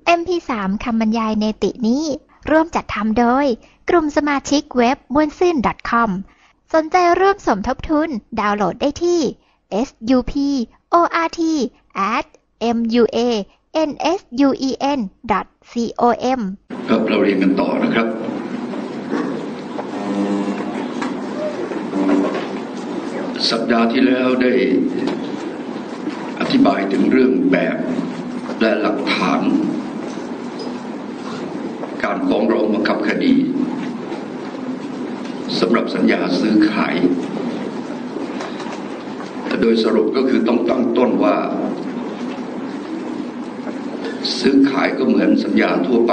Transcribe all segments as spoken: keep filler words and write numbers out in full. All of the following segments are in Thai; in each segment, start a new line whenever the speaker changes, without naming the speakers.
เอ็ม พี สาม คำบรรยายเนตินี้ร่วมจัดทำโดยกลุ่มสมาชิกเว็บม่วนซื่น .com สนใจร่วมสมทบทุนดาวน์โหลดได้ที่ เอส ยู พี โอ อาร์ ที แอท เอ็ม ยู เอ เอ็น เอส ยู อี เอ็น ดอท ซี โอ เอ็ม
ครับเราเรียนกันต่อนะครับสัปดาห์ที่แล้วได้อธิบายถึงเรื่องแบบและหลักฐานการฟ้องร้องบังคับคดีสำหรับสัญญาซื้อขายโดยสรุปก็คือต้องตั้งต้นว่าซื้อขายก็เหมือนสัญญาทั่วไป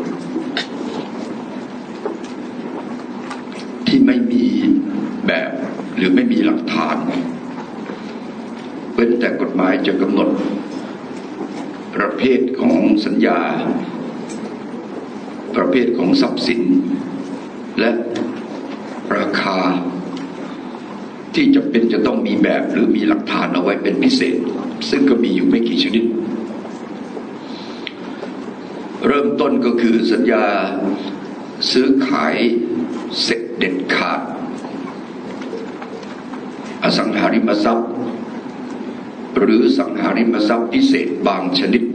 ที่ไม่มีแบบหรือไม่มีหลักฐานเว้นแต่กฎหมายจะกำหนดประเภทของสัญญาประเภทของทรัพย์สินและราคาที่จำเป็นจะต้องมีแบบหรือมีหลักฐานเอาไว้เป็นพิเศษซึ่งก็มีอยู่ไม่กี่ชนิดเริ่มต้นก็คือสัญญาซื้อขายเสร็จเด็ดขาดอสังหาริมทรัพย์หรือสังหาริมทรัพย์พิเศษบางชนิด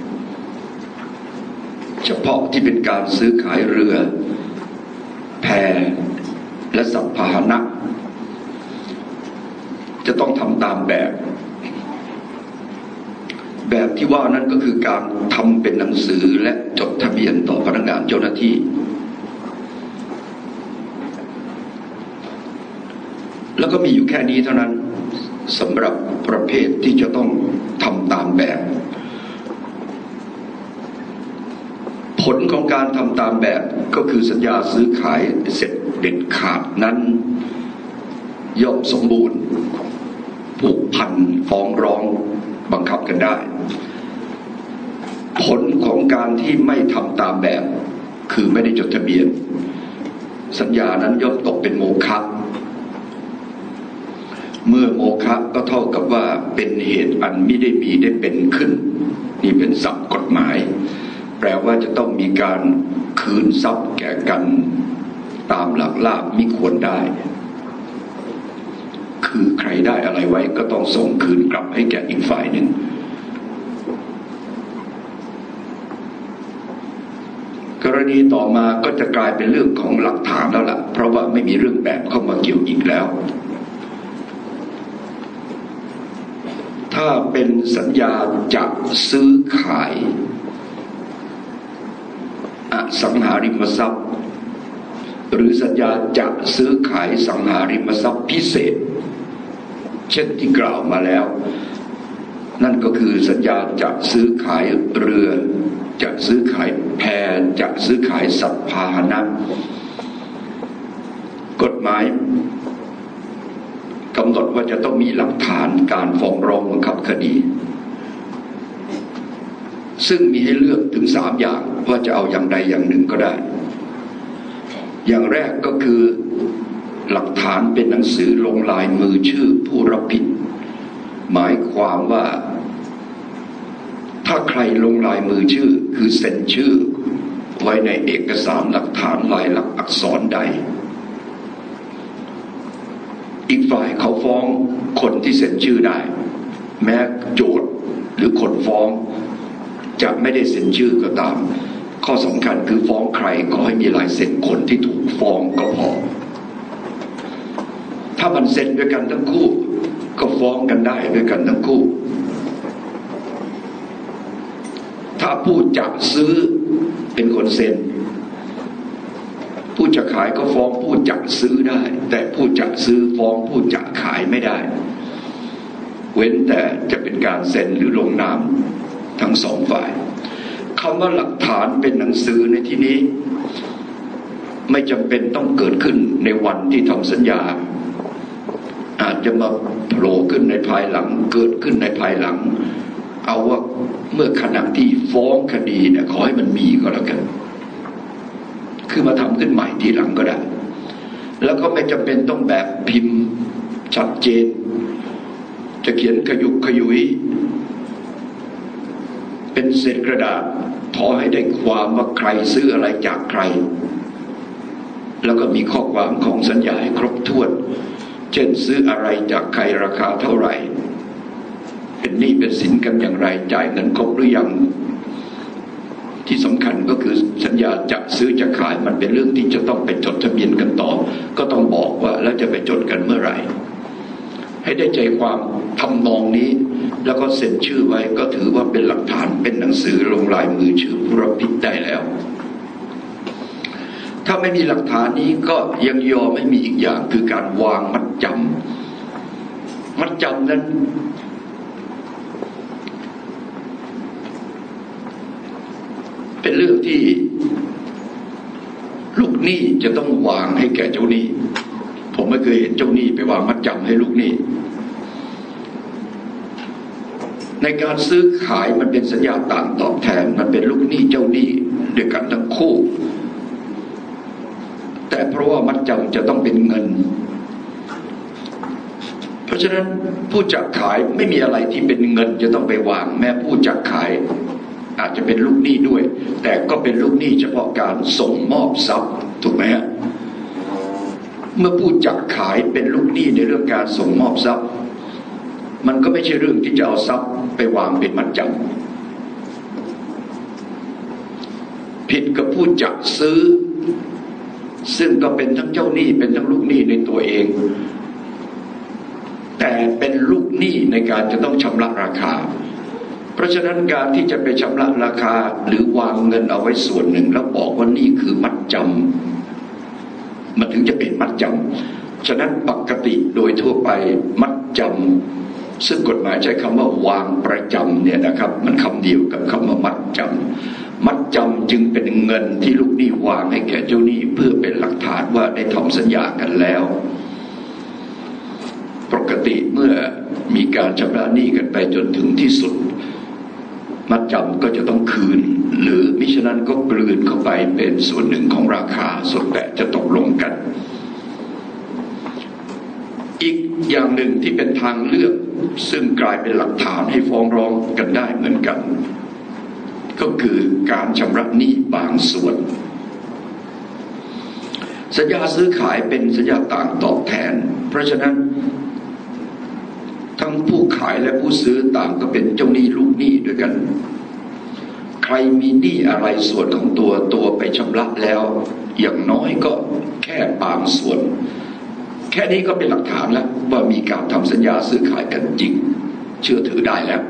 เฉพาะที่เป็นการซื้อขายเรือแพและสัมภาระจะต้องทำตามแบบแบบที่ว่านั้นก็คือการทำเป็นหนังสือและจดทะเบียนต่อพนักงานเจ้าหน้าที่แล้วก็มีอยู่แค่นี้เท่านั้นสำหรับประเภทที่จะต้องทำตามแบบผลของการทำตามแบบก็คือสัญญาซื้อขายเสร็จเด็ดขาดนั้นย่อมสมบูรณ์ผูกพันฟ้องร้องบังคับกันได้ผลของการที่ไม่ทำตามแบบคือไม่ได้จดทะเบียนสัญญานั้นย่อมตกเป็นโมฆะเมื่อโมฆะก็เท่ากับว่าเป็นเหตุอันมิได้มีได้เป็นขึ้นนี่เป็นศัพท์กฎหมายแปลว่าจะต้องมีการคืนทรัพย์แก่กันตามหลักลาภมิควรได้คือใครได้อะไรไว้ก็ต้องส่งคืนกลับให้แก่อีกฝ่ายหนึ่งกรณีต่อมาก็จะกลายเป็นเรื่องของหลักฐานแล้วล่ะเพราะว่าไม่มีเรื่องแบบเข้ามาเกี่ยวอีกแล้วถ้าเป็นสัญญาจะซื้อขายอสังหาริมทรัพย์หรือสัญญาจะซื้อขายสังหาริมทรัพย์พิเศษเช่นที่กล่าวมาแล้วนั่นก็คือสัญญาจะซื้อขายเรือจะซื้อขายแพจะซื้อขายสัตว์พาหนะกฎหมายกำหนดว่าจะต้องมีหลักฐานการฟ้องร้องบังคับคดีซึ่งมีให้เลือกถึงสามอย่างว่าจะเอาอย่างใดอย่างหนึ่งก็ได้อย่างแรกก็คือหลักฐานเป็นหนังสือลงลายมือชื่อผู้รับผิดหมายความว่าถ้าใครลงลายมือชื่อคือเซ็นชื่อไว้ในเอกสารหลักฐานลายลักษณ์อักษรใดอีกฝ่ายเขาฟ้องคนที่เซ็นชื่อได้แม้โจทก์หรือคนฟ้องจะไม่ได้เซ็นชื่อก็ตามข้อสำคัญคือฟ้องใครขอให้มีลายเซ็นคนที่ถูกฟ้องก็พอถ้ามันเซ็นด้วยกันทั้งคู่ก็ฟ้องกันได้ด้วยกันทั้งคู่ถ้าผู้จะซื้อเป็นคนเซ็นผู้จะขายก็ฟ้องผู้จะซื้อได้แต่ผู้จะซื้อฟ้องผู้จะขายไม่ได้เว้นแต่จะเป็นการเซ็นหรือลงนามทั้งสองฝ่ายคำว่าหลักฐานเป็นหนังสือในที่นี้ไม่จำเป็นต้องเกิดขึ้นในวันที่ทำสัญญาอาจจะมาโผล่ขึ้นในภายหลังเกิดขึ้นในภายหลังเอาว่าเมื่อขณะที่ฟ้องคดีเนี่ยขอให้มันมีก็แล้วกันคือมาทำขึ้นใหม่ทีหลังก็ได้แล้วก็ไม่จำเป็นต้องแบบพิมพ์ชัดเจนจะเขียนขยุกขยุยเป็นเศษกระดาษขอให้ได้ความว่าใครซื้ออะไรจากใครแล้วก็มีข้อความของสัญญาให้ครบถ้วนเช่นซื้ออะไรจากใครราคาเท่าไหร่เป็นหนี้เป็นสินกันอย่างไรจ่ายเงินครบหรือยังที่สำคัญก็คือสัญญาจะซื้อจะขายมันเป็นเรื่องที่จะต้องไปจดทะเบียนกันต่อก็ต้องบอกว่าแล้วจะไปจดกันเมื่อไหร่ให้ได้ใจความทำนองนี้แล้วก็เซ็นชื่อไว้ก็ถือว่าเป็นหลักฐานเป็นหนังสือลงลายมือชื่อผู้รับผิดได้แล้วถ้าไม่มีหลักฐานนี้ก็ยังยอมไม่มีอีกอย่างคือการวางมัดจำมัดจำนั้นเป็นเรื่องที่ลูกหนี้จะต้องวางให้แก่เจ้าหนี้ผมไม่เคยเห็นเจ้าหนี้ไปวางมัดจำให้ลูกหนี้ในการซื้อขายมันเป็นสัญญาต่างตอบแทนมันเป็นลูกหนี้เจ้าหนี้ด้วยกันทั้งคู่แต่เพราะว่ามัดจำจะต้องเป็นเงินเพราะฉะนั้นผู้จัดขายไม่มีอะไรที่เป็นเงินจะต้องไปวางแม้ผู้จัดขายอาจจะเป็นลูกหนี้ด้วยแต่ก็เป็นลูกหนี้เฉพาะการส่งมอบทรัพย์ถูกไหมฮะเมื่อผู้จัดขายเป็นลูกหนี้ในเรื่องการส่งมอบทรัพย์มันก็ไม่ใช่เรื่องที่จะเอาทรัพย์ไปวางเป็นมัดจำผิดกับผู้จัดซื้อซึ่งก็เป็นทั้งเจ้าหนี้เป็นทั้งลูกหนี้ในตัวเองแต่เป็นลูกหนี้ในการจะต้องชำระราคาเพราะฉะนั้นการที่จะไปชำระราคาหรือวางเงินเอาไว้ส่วนหนึ่งแล้วบอกว่านี่คือมัดจำมันถึงจะเป็นมัดจำฉะนั้นปกติโดยทั่วไปมัดจำซึ่งกฎหมายใช้คำว่าวางประจำเนี่ยนะครับมันคำเดียวกับคำว่ามัดจำมัดจำจึงเป็นเงินที่ลูกหนี้วางให้แก่เจ้าหนี้เพื่อเป็นหลักฐานว่าได้ทำสัญญากันแล้วปกติเมื่อมีการชำระหนี้กันไปจนถึงที่สุดมัดจำก็จะต้องคืนหรือมิฉะนั้นก็กลืนเข้าไปเป็นส่วนหนึ่งของราคาส่วนแต่จะตกลงกันอีกอย่างหนึ่งที่เป็นทางเลือกซึ่งกลายเป็นหลักฐานให้ฟ้องร้องกันได้เหมือนกันก็คือการชำระหนี้บางส่วนสัญญาซื้อขายเป็นสัญญาต่างตอบแทนเพราะฉะนั้นทั้งผู้ขายและผู้ซื้อต่างก็เป็นเจ้าหนี้ลูกหนี้ด้วยกันใครมีหนี้อะไรส่วนของตัวตัวไปชำระแล้วอย่างน้อยก็แค่บางส่วนแค่นี้ก็เป็นหลักฐานแล้วว่ามีการทำสัญญาซื้อขายกันจริงเชื่อถือได้แล้ว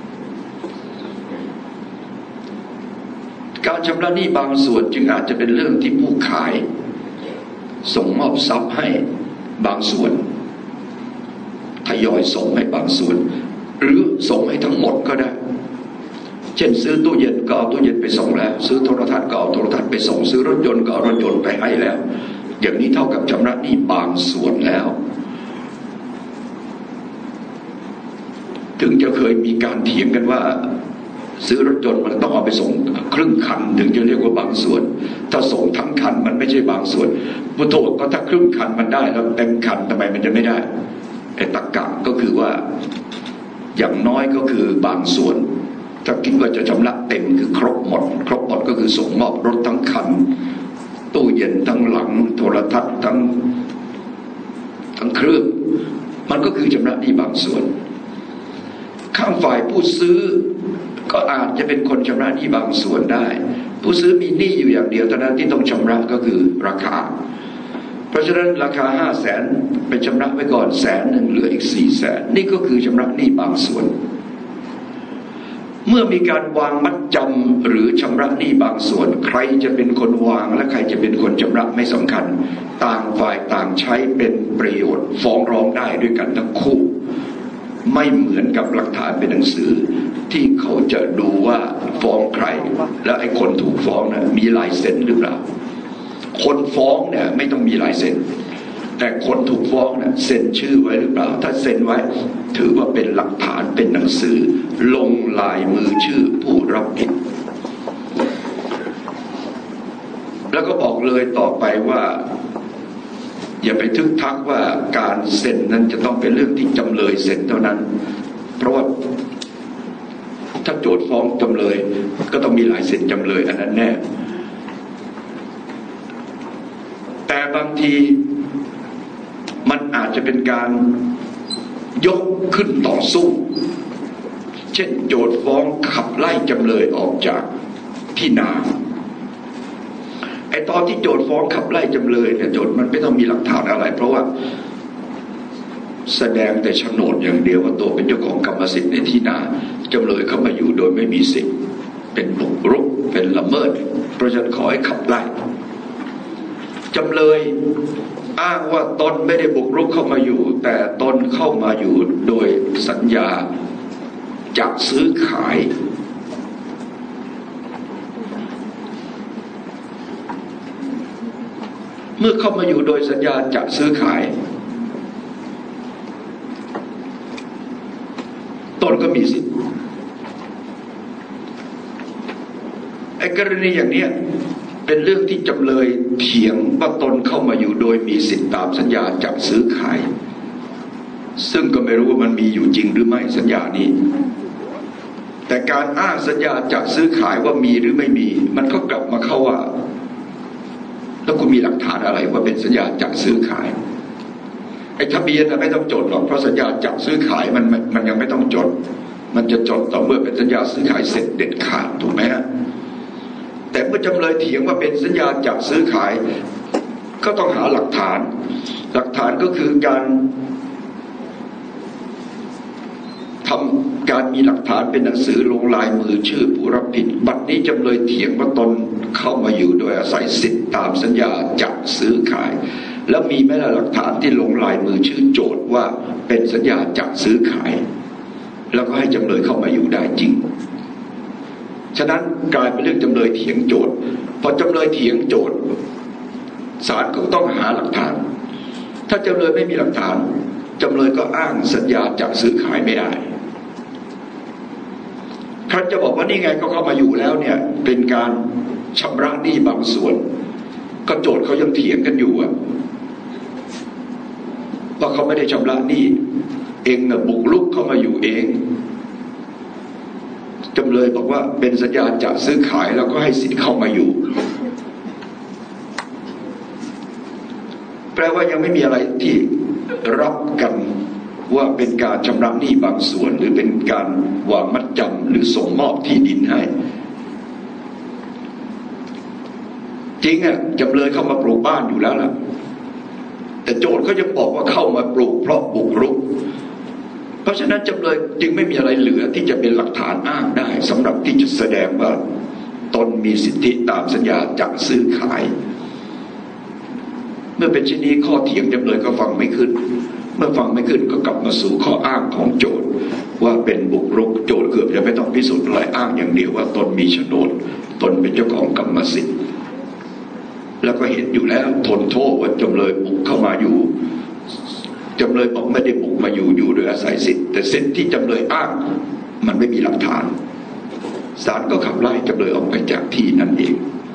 การชำระหนี้บางส่วนจึงอาจจะเป็นเรื่องที่ผู้ขายส่งมอบทรัพย์ให้บางส่วนทยอยส่งให้บางส่วนหรือส่งให้ทั้งหมดก็ได้เช่นซื้อตู้เย็นก็เอาตู้เย็นไปส่งแล้วซื้อโทรทัศน์ก็เอาโทรทัศน์ไปส่งซื้อรถยนต์ก็เอารถยนต์ไปให้แล้วอย่างนี้เท่ากับชำระหนี้บางส่วนแล้วถึงจะเคยมีการเถียงกันว่าซื้อรถยนต์มันต้องเอาไปส่งครึ่งคันถึงจะเรียกว่าบางส่วนถ้าส่งทั้งคันมันไม่ใช่บางส่วนพุทโธก็ถ้าครึ่งคันมันได้แล้วเต็มคันทำไมมันจะไม่ได้ไอ้ตรรกะก็คือว่าอย่างน้อยก็คือบางส่วนถ้าคิดว่าจะชำระเต็มคือครบหมดครบหมดก็คือส่งมอบรถทั้งคันตู้เย็นทั้งหลังโทรทัศน์ทั้งทั้งเครื่องมันก็คือชำระหนี้บางส่วนข้างฝ่ายผู้ซื้อก็อาจจะเป็นคนชำระหนี้บางส่วนได้ผู้ซื้อมีหนี้อยู่อย่างเดียวเท่านั้นที่ต้องชำระก็คือราคาเพราะฉะนั้นราคาห้าแสนไปชำระไว้ก่อนแสนหนึ่งเหลืออีกสี่แสนนี่ก็คือชำระหนี้บางส่วนเมื่อมีการวางมัดจำหรือชำระหนี้บางส่วนใครจะเป็นคนวางและใครจะเป็นคนชำระไม่สำคัญต่างฝ่ายต่างใช้เป็นประโยชน์ฟ้องร้องได้ด้วยกันทั้งคู่ไม่เหมือนกับหลักฐานเป็นหนังสือที่เขาจะดูว่าฟ้องใครแล้วไอ้คนถูกฟ้องนะมีลายเซ็นหรือเปล่าคนฟ้องเนี่ยไม่ต้องมีลายเซ็นแต่คนถูกฟ้องเนี่ยเซ็นชื่อไว้หรือเปล่าถ้าเซ็นไว้ถือว่าเป็นหลักฐานเป็นหนังสือลงลายมือชื่อผู้รับผิดแล้วก็บอกเลยต่อไปว่าอย่าไปทึกทักว่าการเซ็นนั้นจะต้องเป็นเรื่องที่จำเลยเซ็นเท่านั้นเพราะว่าถ้าโจทย์ฟ้องจำเลยก็ต้องมีลายเซ็นจำเลยอันนั้นแน่แต่บางทีมันอาจจะเป็นการยกขึ้นต่อสู้เช่นโจทย์ฟ้องขับไล่จำเลยออกจากที่นาไอ้ตอนที่โจทย์ฟ้องขับไล่จำเลยเนี่ยโจทย์มันไม่ต้องมีหลักฐานอะไรเพราะว่าแสดงแต่โฉนดอย่างเดียวว่าตัวเป็นเจ้าของกรรมสิทธิ์ในที่นาจำเลยเข้ามาอยู่โดยไม่มีสิทธิ์เป็นบุกรุกเป็นละเมิดเพราะฉะนั้นขอให้ขับไล่จำเลยอ้างว่าตนไม่ได้บุกรุกเข้ามาอยู่แต่ตนเข้ามาอยู่โดยสัญญาจะซื้อขายเมื่อเข้ามาอยู่โดยสัญญาจะซื้อขายตนก็มีสิทธิ์ไอ้กรณีอย่างนี้เป็นเรื่องที่จำเลยเถียงว่าตนเข้ามาอยู่โดยมีสิทธิ์ตามสัญญาจะซื้อขายซึ่งก็ไม่รู้ว่ามันมีอยู่จริงหรือไม่สัญญานี้แต่การอ้างสัญญาจะซื้อขายว่ามีหรือไม่มีมันก็กลับมาเข้าว่าแล้วคุณมีหลักฐานอะไรว่าเป็นสัญญาจะซื้อขายไอ้ทะเบียนน่ะไม่ต้องจดหรอกเพราะสัญญาจะซื้อขายมันมันยังไม่ต้องจดมันจะจดต่อเมื่อเป็นสัญญาซื้อขายเสร็จเด็ดขาดถูกไหมฮะแต่เมื่อจำเลยเถียงว่าเป็นสัญญาจะซื้อขายก็ต้องหาหลักฐานหลักฐานก็คือการทำการมีหลักฐานเป็นหนังสือลงลายมือชื่อผู้รับผิดบัดนี้จำเลยเถียงว่าตนเข้ามาอยู่โดยอาศัยสิทธิ์ตามสัญญาจะซื้อขายแล้วมีไหมล่ะหลักฐานที่ลงลายมือชื่อโจทย์ว่าเป็นสัญญาจะซื้อขายแล้วก็ให้จำเลยเข้ามาอยู่ได้จริงฉะนั้นกลายเป็นเรื่องจำเลยเถียงโจทย์พอจำเลยเถียงโจทย์ศาลก็ต้องหาหลักฐานถ้าจำเลยไม่มีหลักฐานจำเลยก็อ้างสัญญาจะซื้อขายไม่ได้ใครจะบอกว่านี่ไงก็เข้ามาอยู่แล้วเนี่ยเป็นการชำระหนี้บางส่วนก็โจทย์เขายังเถียงกันอยู่อะว่าเขาไม่ได้ชำระหนี้เองน่ะบุกรุกเข้ามาอยู่เองจำเลยบอกว่าเป็นสัญญาจะซื้อขายแล้วก็ให้สิทธิ์เข้ามาอยู่แปลว่ายังไม่มีอะไรที่รับกันว่าเป็นการชำระหนี้บางส่วนหรือเป็นการวางมัดจำหรือส่งมอบที่ดินให้จริงอ่ะจำเลยเข้ามาปลูกบ้านอยู่แล้วล่ะแต่โจทย์เขายังบอกว่าเข้ามาปลูกเพราะบุกรุกเพราะฉะนั้นจำเลยจึงไม่มีอะไรเหลือที่จะเป็นหลักฐานอ้างได้สำหรับที่จะแสดงว่าตนมีสิทธิตามสัญญาจะซื้อขายเมื่อเป็นเช่นนี้ข้อเถียงจำเลยก็ฟังไม่ขึ้นเมื่อฟังไม่ขึ้นก็กลับมาสู่ข้ออ้างของโจทย์ว่าเป็นบุกรุกโจทย์เกือบจะไม่ต้องพิสูจน์อะไรอ้างอย่างเดียวว่าตนมีโฉนดตนเป็นเจ้าของกรรมสิทธิ์แล้วก็เห็นอยู่แล้วทนโทษว่าจำเลยบุกเข้ามาอยู่จำเลยบอกไม่ได้บุกมาอยู่อยู่โดยอาศัยสิทธิ์แต่สิทธิ์ที่จำเลยอ้างมันไม่มีหลักฐานศาลก็ขับไล่จำเลยออกไปจากที่นั่นเอง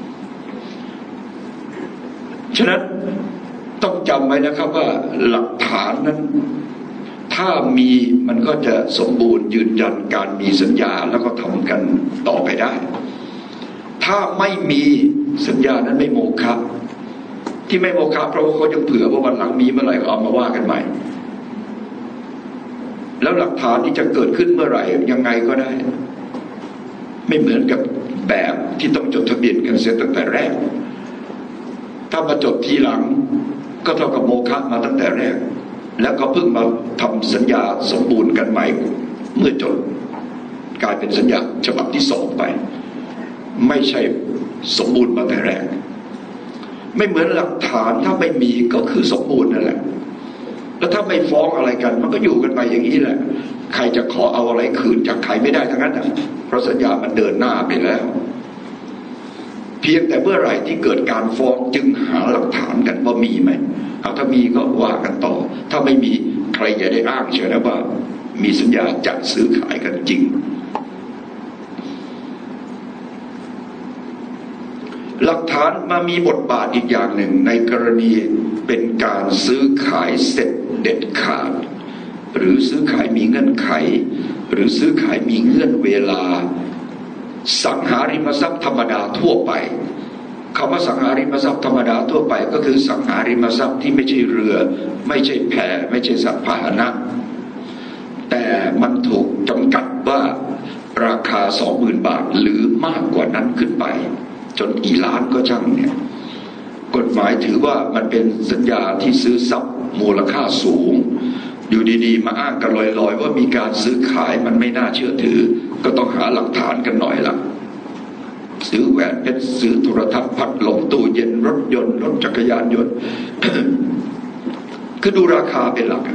ฉะนั้นต้องจำไว้นะครับว่าหลักฐานนั้นถ้ามีมันก็จะสมบูรณ์ยืนยันการมีสัญญาแล้วก็ทำกันต่อไปได้ถ้าไม่มีสัญญานั้นไม่โมฆะที่ไม่โมฆะเพราะว่าเขายังเผื่อว่าวันหลังมีเมื่อไหร่ก็เอามาว่ากันใหม่แล้วหลักฐานที่จะเกิดขึ้นเมื่อไหร่ยังไงก็ได้ไม่เหมือนกับแบบที่ต้องจดทะเบียนกันเสียตั้งแต่แรกถ้ามาจดทีหลังก็เท่ากับโมฆะมาตั้งแต่แรกแล้วก็เพิ่งมาทำสัญญาสมบูรณ์กันใหม่เมื่อจดกลายเป็นสัญญาฉบับที่สองไปไม่ใช่สมบูรณ์มาแต่แรกไม่เหมือนหลักฐานถ้าไม่มีก็คือสมบูรณ์นั่นแหละแล้วถ้าไม่ฟ้องอะไรกันมันก็อยู่กันไปอย่างนี้แหละใครจะขอเอาอะไรคืนจากใครไม่ได้ทั้งนั้นเพราะสัญญามันเดินหน้าไปแล้วเพียงแต่เมื่อไหร่ที่เกิดการฟ้องจึงหาหลักฐานกันว่ามีไหมเอาถ้ามีก็ว่ากันต่อถ้าไม่มีใครอย่าได้อ้างเชื่อนะว่ามีสัญญาจะซื้อขายกันจริงหลักฐานมามีบทบาทอีกอย่างหนึ่งในกรณีเป็นการซื้อขายเสร็จเด็ดขาดหรือซื้อขายมีเงื่อนไขหรือซื้อขายมีเงื่อนเวลาสังหาริมทรัพย์ธรรมดาทั่วไปคำว่าสังหาริมทรัพย์ธรรมดาทั่วไปก็คือสังหาริมทรัพย์ที่ไม่ใช่เรือไม่ใช่แพไม่ใช่สัตว์พาหนะแต่มันถูกจำกัดว่าราคา สองหมื่น บาทหรือมากกว่านั้นขึ้นไปจนกี่ล้านก็ช่างเนี่ยกฎหมายถือว่ามันเป็นสัญญาที่ซื้อทรัพย์มูลค่าสูงอยู่ดีๆมาอ้างกันลอยๆว่ามีการซื้อขายมันไม่น่าเชื่อถือก็ต้องหาหลักฐานกันหน่อยละซื้อแหวนเพชรซื้อโทรทัศน์พัดลมตู้เย็นรถยนต์รถจักรยานยนต์ คือดูราคาเป็นหลัก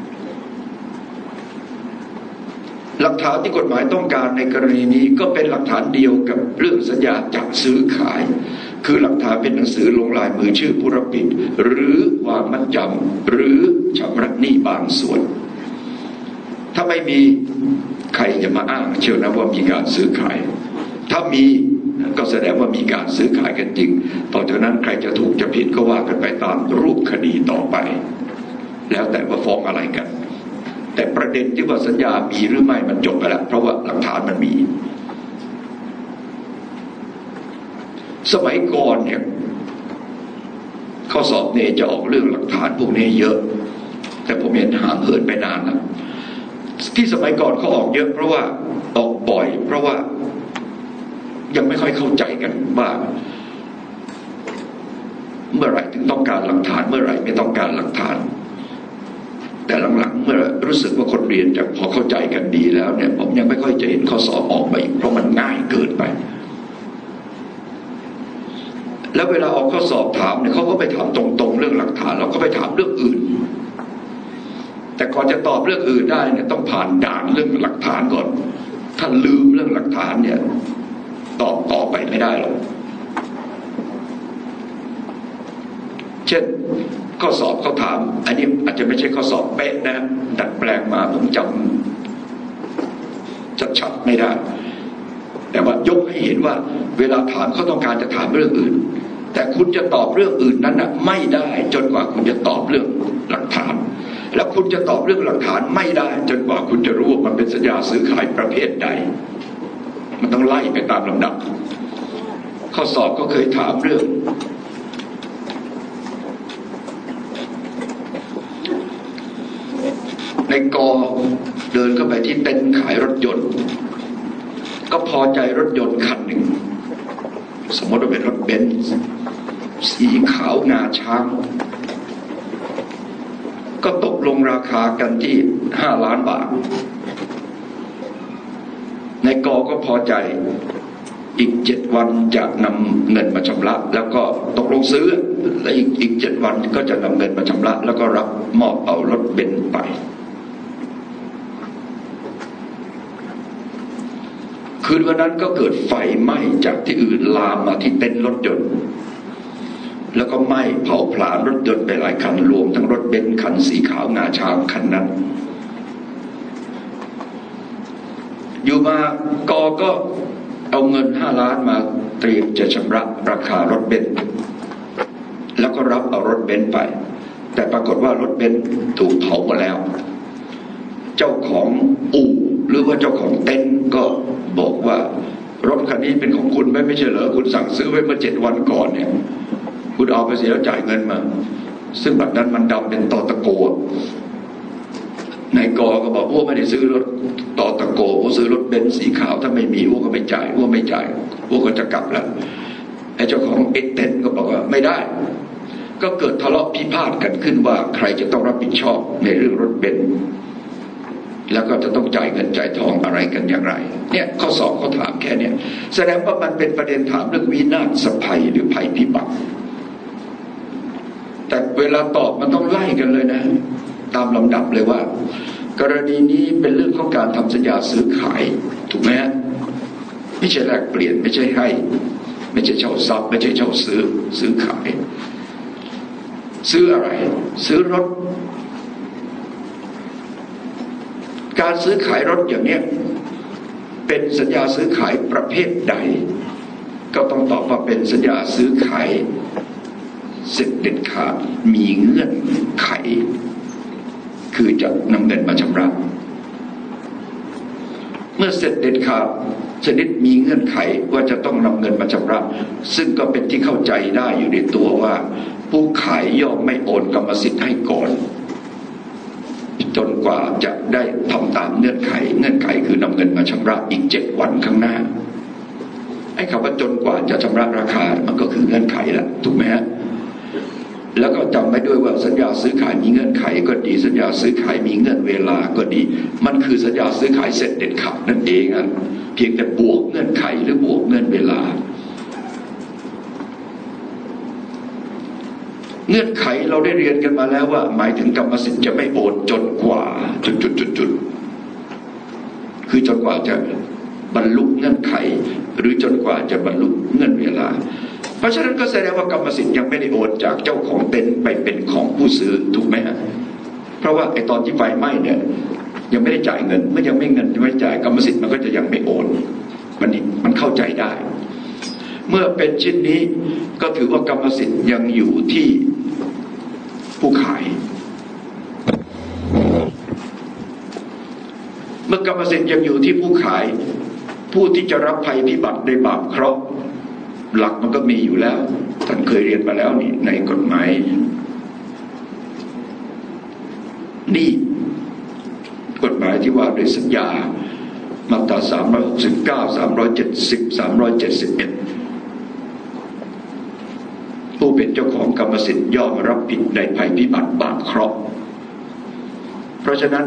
หลักฐานที่กฎหมายต้องการในกรณีนี้ก็เป็นหลักฐานเดียวกับเรื่องสัญญาจัดซื้อขายคือหลักฐานเป็นหนังสือลงลายมือชื่อผู้รับผิดหรือวางมัดจำหรือชำระหนี้บางส่วนถ้าไม่มีใครจะมาอ้างเชื่อนะว่ามีการซื้อขายถ้ามีก็แสดงว่ามีการซื้อขายกันจริงต่อจากนั้นใครจะถูกจะผิดก็ว่ากันไปตามรูปคดีต่อไปแล้วแต่ว่าฟ้องอะไรกันแต่ประเด็นที่ว่าสัญญามีหรือไม่มันจบไปแล้วเพราะว่าหลักฐานมันมีสมัยก่อนเนี่ยข้อสอบเนี่ยจะออกเรื่องหลักฐานพวกนี้เยอะแต่ผมเห็นห่างเหินไปนานแล้วที่สมัยก่อนเขาออกเยอะเพราะว่าออกบ่อยเพราะว่ายังไม่ค่อยเข้าใจกันว่าเมื่อไหร่ถึงต้องการหลักฐานเมื่อไหร่ไม่ต้องการหลักฐานแต่หลังๆเมื่อรู้สึกว่าคนเรียนจะพอเข้าใจกันดีแล้วเนี่ยผมยังไม่ค่อยจะเห็นข้อสอบออกมาอีกเพราะมันง่ายเกินไปแล้วเวลาออกข้อสอบถามเนี่ยเขาก็ไปถามตรงๆเรื่องหลักฐานเราก็ไปถามเรื่องอื่นแต่ก่อนจะตอบเรื่องอื่นได้เนี่ยต้องผ่านด่านเรื่องหลักฐานก่อนถ้าลืมเรื่องหลักฐานเนี่ยตอบต่อไปไม่ได้หรอกเช่นข้อสอบเขาถามอันนี้อาจจะไม่ใช่ข้อสอบเป๊ะนะดัดแปลงมาผมจำชัดๆไม่ได้แต่ว่ายกให้เห็นว่าเวลาถามเขาต้องการจะถามเรื่องอื่นแต่คุณจะตอบเรื่องอื่นนั้นน่ะไม่ได้จนกว่าคุณจะตอบเรื่องหลักฐานแล้วคุณจะตอบเรื่องหลักฐานไม่ได้จนกว่าคุณจะรู้ว่ามันเป็นสัญญาซื้อขายประเภทใดมันต้องไล่ไปตามลำดับข้อสอบก็เคยถามเรื่องในกอเดินเข้าไปที่เต็นท์ขายรถยนต์ก็พอใจรถยนต์คันหนึ่งสมมติว่าเป็นรถเบนซ์สีขาวงาช้างก็ตกลงราคากันที่ห้าล้านบาทในกอก็พอใจอีกเจ็ดวันจะนำเงินมาชำระแล้วก็ตกลงซื้อและอีกอีกเจ็ดวันก็จะนำเงินมาชำระแล้วก็รับมอบเอารถเบนซ์ไปคืนวันนั้นก็เกิดไฟไหม้จากที่อื่นลามมาที่เต็นท์รถยนต์แล้วก็ไหม้เผาผลาญรถยนต์ไปหลายคันรวมทั้งรถเบนซ์คันสีขาวงาช้างคันนั้นอยู่มากอก็เอาเงินห้าล้านมาเตรียมจะชำระราคารถเบนซ์แล้วก็รับเอารถเบนซ์ไปแต่ปรากฏว่ารถเบนซ์ถูกเผาหมดแล้วเจ้าของอู่หรือว่าเจ้าของเต็นท์ก็บอกว่ารถคันนี้เป็นของคุณไม่ไม่ใช่เหรอคุณสั่งซื้อไว้เมื่อเจ็ดวันก่อนเนี่ยคุณเอาไปเสียแล้วจ่ายเงินมาซึ่งแบบนั้นมันดำเป็นตอตะโกนายกก็บอกว่าไม่ได้ซื้อรถตอตะโกว่าซื้อรถเบนซ์สีขาวถ้าไม่มีว่าก็ไม่จ่ายว่าไม่จ่ายว่าก็จะกลับแล้วไอ้เจ้าของเอ็กเต็นท์ก็บอกว่าไม่ได้ก็เกิดทะเลาะพิพาทกันขึ้นว่าใครจะต้องรับผิดชอบในเรื่องรถเบนซ์แล้วก็จะต้องจ่ายเงินจ่ายทองอะไรกันอย่างไรเนี่ยข้อสอบเขาถามแค่เนี่ยแสดงว่ามันเป็นประเด็นถามเรื่องวินาศภัยหรือภัยพิบัติแต่เวลาตอบมันต้องไล่กันเลยนะตามลำดับเลยว่ากรณีนี้เป็นเรื่องของการทำสัญญาซื้อขายถูกไหมฮะไม่ใช่แลกเปลี่ยนไม่ใช่ให้ไม่ใช่เช่าทรัพย์ไม่ใช่เช่าซื้อซื้อขายซื้ออะไรซื้อรถการซื้อขายรถอย่างนี้เป็นสัญญาซื้อขายประเภทใดก็ต้องตอบว่าเป็นสัญญาซื้อขายเสร็จเด็ดขาดมีเงื่อนไขคือจะนำเงินมาชำระมื่อเสร็จเด็ดขาดชนิดมีเงื่อนไขว่าจะต้องนำเงินมาชำระซึ่งก็เป็นที่เข้าใจได้อยู่ในตัวว่าผู้ขายย่อมไม่โอนกรรมสิทธิ์ให้ก่อนจนกว่าจะได้ทำตามเงื่อนไขเงื่อนไขคือนำเงินมาชำระอีกเจ็ดวันข้างหน้าไอ้คำว่าจนกว่าจะชำระราคามันก็คือเงื่อนไขแหละถูกไหมฮะแล้วก็จำไว้ด้วยว่าสัญญาซื้อขายมีเงื่อนไขก็ดีสัญญาซื้อขายมีเงื่อนเวลาก็ดีมันคือสัญญาซื้อขายเสร็จเด็ดขาดนั่นเองอ่ะเพียงแต่บวกเงื่อนไขหรือบวกเงื่อนเวลาเงื่อนไขเราได้เรียนกันมาแล้วว่าหมายถึงกรรมสิทธิ์จะไม่โอนจนกว่าจุดๆๆคือจนกว่าจะบรรลุเงื่อนไขหรือจนกว่าจะบรรลุเงื่อนเวลาเพราะฉะนั้นก็แสดงว่ากรรมสิทธิ์ยังไม่ได้โอนจากเจ้าของเต็นท์ไปเป็นของผู้ซื้อถูกไหมฮะเพราะว่าไอ้ตอนที่ไฟไหม้เนี่ยยังไม่ได้จ่ายเงินเมื่อยังไม่เงินไม่จ่ายกรรมสิทธิ์มันก็จะยังไม่โอนมันมันเข้าใจได้เมื่อเป็นชิ้นนี้ก็ถือว่ากรรมสิทธิ์ยังอยู่ที่ผู้ขายเมื่อกรรมสิทธิ์ยังอยู่ที่ผู้ขายผู้ที่จะรับภัยพิบัติในบาปเคราะห์หลักมันก็มีอยู่แล้วท่านเคยเรียนมาแล้วนี่ในกฎหมายนี่กฎหมายที่ว่าด้วยสัญญามาตราสามร้อยหกสิบเก้า สามร้อยเจ็ดสิบ สามร้อยเจ็ดสิบเอ็ดผู้เป็นเจ้าของกรรมสิทธิ์ย่อมรับผิดในภัยพิบัติบาปเคราะห์เพราะฉะนั้น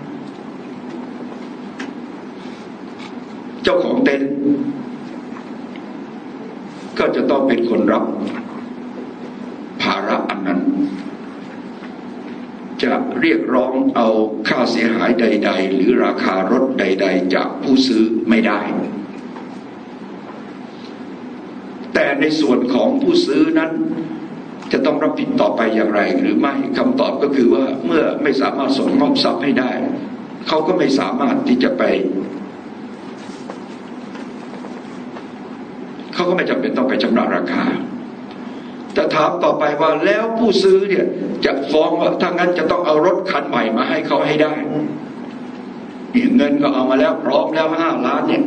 เจ้าของเต็นท์ก็จะต้องเป็นคนรับภาระอันนั้นจะเรียกร้องเอาค่าเสียหายใดๆหรือราคารถใดๆจากผู้ซื้อไม่ได้แต่ในส่วนของผู้ซื้อนั้นจะต้องรับผิดต่อไปอย่างไรหรือไม่คำตอบก็คือว่าเมื่อไม่สามารถส่งมอบทรัพย์ให้ได้เขาก็ไม่สามารถที่จะไปเขาก็ไม่จำเป็นต้องไปชำระราคาจะถามต่อไปว่าแล้วผู้ซื้อเนี่ยจะฟ้องว่าถ้างั้นจะต้องเอารถคันใหม่มาให้เขาให้ได้เนี่ยเงินก็เอามาแล้วพร้อมแล้วห้าล้านเนี่ย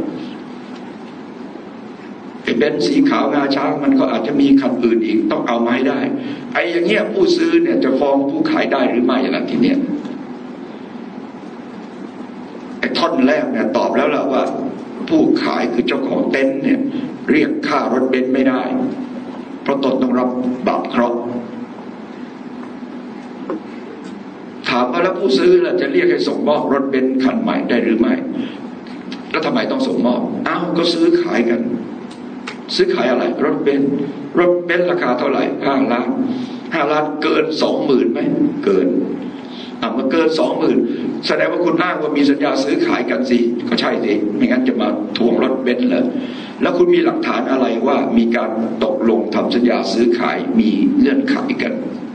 ไอ้เบนซ์สีขาวงาช้างมันก็อาจจะมีคันอื่นอีกต้องเอามาให้ได้ไอ้อย่างเงี้ยผู้ซื้อเนี่ยจะฟ้องผู้ขายได้หรือไม่ล่ะทีเนี้ยไอ้ท่อนแรกเนี่ยตอบแล้วล่ะว่าผู้ขายคือเจ้าของเต็นท์เนี่ยเรียกค่ารถเบนซ์ไม่ได้เพราะตนต้องรับบาปเคราะห์ถามว่าแล้วผู้ซื้อล่ะจะเรียกให้ส่งมอบรถเบนซ์คันใหม่ได้หรือไม่แล้วทำไมต้องส่งมอบอ้าวก็ซื้อขายกันซื้อขายอะไรรถเบนซ์รถเบนซ์ราคาเท่าไหร่ห้าล้านห้าล้านเกินสองหมื่นไหมเกินอ่ะมาเกินสองหมื่นแสดงว่าคุณอ้างว่ามีสัญญาซื้อขายกันสิก็ใช่สิไม่งั้นจะมาทวงรถเบนซ์เหรอแล้วคุณมีหลักฐานอะไรว่ามีการตกลงทำสัญญาซื้อขายมีเงื่อนไขกัน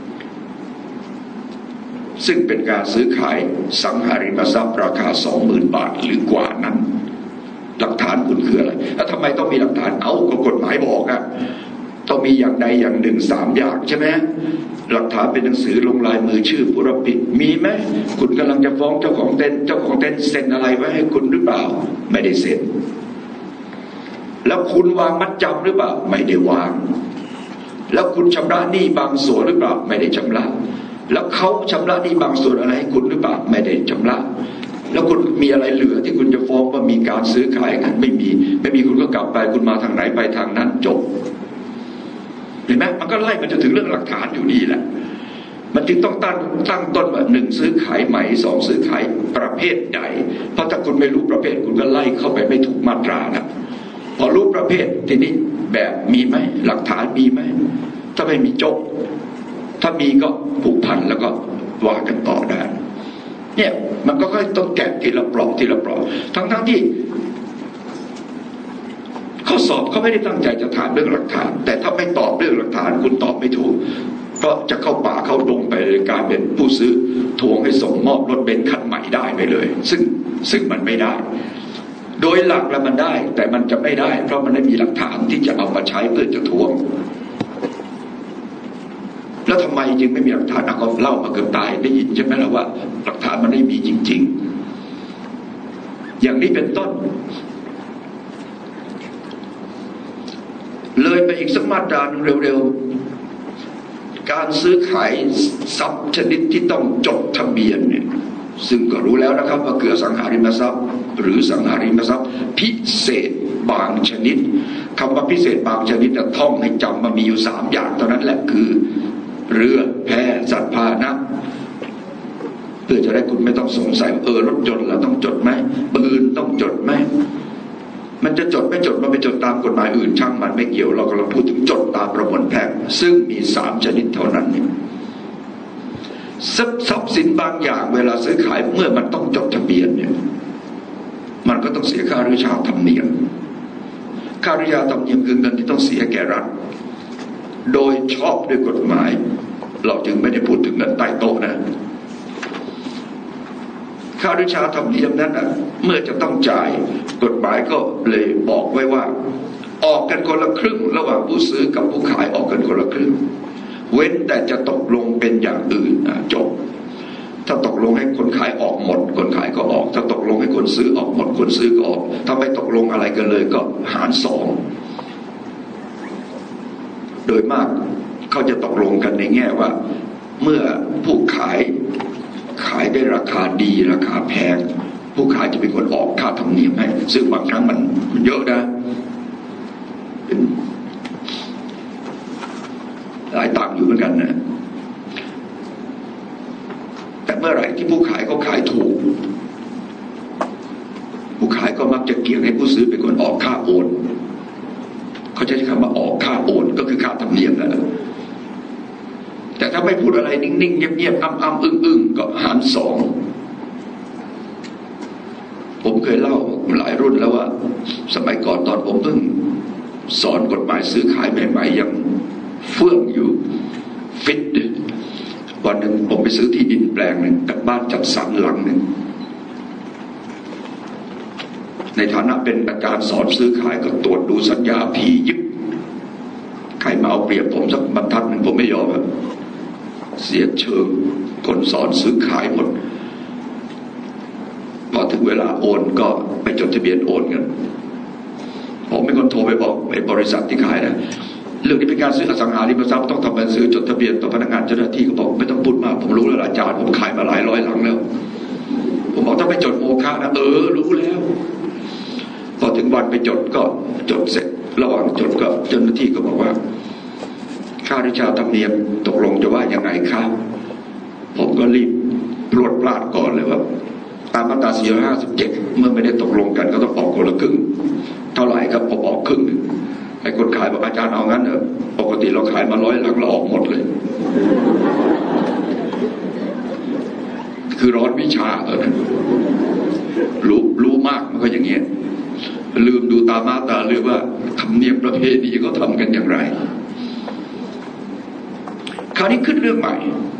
ซึ่งเป็นการซื้อขายสังหาริมทรัพย์ราคาสองหมื่นบาทหรือกว่านั้นหลักฐานคุณคืออะไรแล้วทำไมต้องมีหลักฐานเอาก็กฎหมายบอกอะต้องมีอย่างใดอย่างหนึ่งสามอย่างใช่ไหมหลักฐานเป็นหนังสือลงลายมือชื่อผู้รับผิดมีไหมคุณกำลังจะฟ้องเจ้าของเต็นท์เจ้าของเต็นท์เซ็นอะไรไว้ให้คุณหรือเปล่าไม่ได้เซ็นแล้วคุณวางมัดจำหรือเปล่าไม่ได้วางแล้วคุณชำระหนี้บางส่วนหรือเปล่าไม่ได้ชำระแล้วเขาชำระหนี้บางส่วนอะไรให้คุณหรือเปล่าไม่ได้ชำระแล้วคุณมีอะไรเหลือที่คุณจะฟ้องว่ามีการซื้อขายกันไม่มีไม่มีคุณก็กลับไปคุณมาทางไหนไปทางนั้นจบเห็นไหมมันก็ไล่มันจะถึงเรื่องหลักฐานอยู่ดีแหละมันจึงต้องตั้งตั้งต้นว่าหนึ่งซื้อขายใหม่สองซื้อขายประเภทใดเพราะถ้าคุณไม่รู้ประเภทคุณก็ไล่เข้าไปไม่ถูกมาตรานะพอรู้ประเภททีนี้แบบมีไหมหลักฐานมีไหมถ้าไม่มีจบถ้ามีก็ผูกพันแล้วก็ว่ากันต่อได้เนี่ยมันก็ค่อยต้องแกะทีละปลอกทีละปลอกทั้งทั้งที่ข้อสอบเขาไม่ได้ตั้งใจจะถามเรื่องหลักฐานแต่ถ้าไม่ตอบเรื่องหลักฐานคุณตอบไม่ถูกเพราะจะเข้าป่าเข้าดงไปเลยกลายเป็นผู้ซื้อทวงให้ส่งมอบรถเบนซ์คันใหม่ได้ไปเลยซึ่งซึ่งมันไม่ได้โดยหลักแล้วมันได้แต่มันจะไม่ได้เพราะมันไม่มีหลักฐานที่จะเอามาใช้เพื่อจะทวงแล้วทำไมจึงไม่มีหลักฐานอ่ะก็เล่ามาเกือบตายได้ยินใช่ไหมล่ะว่าหลักฐานมันไม่มีจริงอย่างนี้เป็นต้นเลยไปอีกสักมาตราหนึ่งเร็วๆการซื้อขายทรัพย์ชนิดที่ต้องจดทะเบียนเนี่ยซึ่งก็รู้แล้วนะครับว่าคืออสังหาริมทรัพย์หรือสังหาริมทรัพย์พิเศษบางชนิดคำว่าพิเศษบางชนิดจะท่องให้จำมามีอยู่สามอย่างเท่านั้นแหละคือเรือแพสัตว์พาหนะเพื่อจะได้คุณไม่ต้องสงสัยเออรถยนต์เราต้องจดไหมปืนต้องจดไหมมันจะจดไม่จดมันไปจดตามกฎหมายอื่นช่างมันไม่เกี่ยวเรากำลังพูดถึงจดตามประมวลแพ่งซึ่งมีสามชนิดเท่านั้นเนี่ยทรัพย์สินบางอย่างเวลาซื้อขายเมื่อมันต้องจดทะเบียนเนี่ยมันก็ต้องเสียค่ารื้อชาธรรมเนียมค่ารื้อชาธรรมเนียมคือเงินที่ต้องเสียแก่รัฐโดยชอบด้วยกฎหมายเราจึงไม่ได้พูดถึงเงินใต้โต๊ะนะค่ารื้อชาธรรมเนียมนั้นอ่ะเมื่อจะต้องจ่ายกฎหมายก็เลยบอกไว้ว่าออกกันคนละครึ่งระหว่างผู้ซื้อกับผู้ขายออกกันคนละครึ่งเว้นแต่จะตกลงเป็นอย่างอื่นจบถ้าตกลงให้คนขายออกหมดคนขายก็ออกถ้าตกลงให้คนซื้อออกหมดคนซื้อก็ออกถ้าไม่ตกลงอะไรกันเลยก็หารสองโดยมากเขาจะตกลงกันในแง่ว่าเมื่อผู้ขายขายได้ราคาดีราคาแพงผู้ขายจะเป็นคนออกค่าธรรมเนียมให้ซึ่งบางครั้งมันเยอะนะเป็นหลายตังค์อยู่เหมือนกันนะแต่เมื่อไหร่ที่ผู้ขายเขาขายถูกผู้ขายก็มักจะเกี่ยงให้ผู้ซื้อเป็นคนออกค่าโอนเขาจะใช้คำว่าออกค่าโอนก็คือค่าธรรมเนียมนั่นแหละแต่ถ้าไม่พูดอะไรนิ่งๆเงียบๆอ้ำๆอึ้งๆก็หารสองผมเคยเล่าหลายรุ่นแล้วว่าสมัยก่อนตอนผมเพิ่งสอนกฎหมายซื้อขายใหม่ๆยังเฟื่องอยู่ฟิตวันหนึ่งผมไปซื้อที่ดินแปลงหนึ่งกับบ้านจัดสรรหลังหนึ่งในฐานะเป็นอาจารย์สอนซื้อขายก็ตรวจดูสัญญาผียิบใครมาเอาเปรียบผมสักบรรทัดหนึ่งผมไม่ยอมครับเสียเชิงคนสอนซื้อขายหมดพอถึงเวลาโอนก็ไปจดทะเบียนโอนกันผมเป็นคนโทรไปบอกไอ้บริษัทที่ขายนะเรื่องนี้เป็นการซื้ออสังหาริมทรัพย์ต้องทำการซื้อจดทะเบียนต่อพนักงานเจ้าหน้าที่ก็บอกไม่ต้องพูดมากผมรู้แล้วอาจารย์ผมขายมาหลายร้อยหลังแล้วผมบอกถ้าไปจดโมฆะนะเออรู้แล้วพอถึงวันไปจดก็จดเสร็จระหว่างจดก็เจ้าหน้าที่ก็บอกว่าค่าริชาธรรมเนียมตกลงจะว่ายังไงครับผมก็รีบพรวดพลาดก่อนเลยว่าตามมาตราสี่ร้อยห้าสิบเจ็ดเมื่อไม่ได้ตกลงกันก็ต้องออกคนละครึ่งเท่าไหร่ครับผมออกครึ่งไอ้คนขายบอกอาจารย์เอางั้นเถอะปกติเราขายมาร้อยหลังเราออกหมดเลยคือร้อนวิชาเออรู้รู้มากมันก็อย่างเงี้ยลืมดูตามาตาเรื่องว่าธรรมเนียมประเพณีเขาทำกันอย่างไรคราวนี้ขึ้นเรื่องใหม่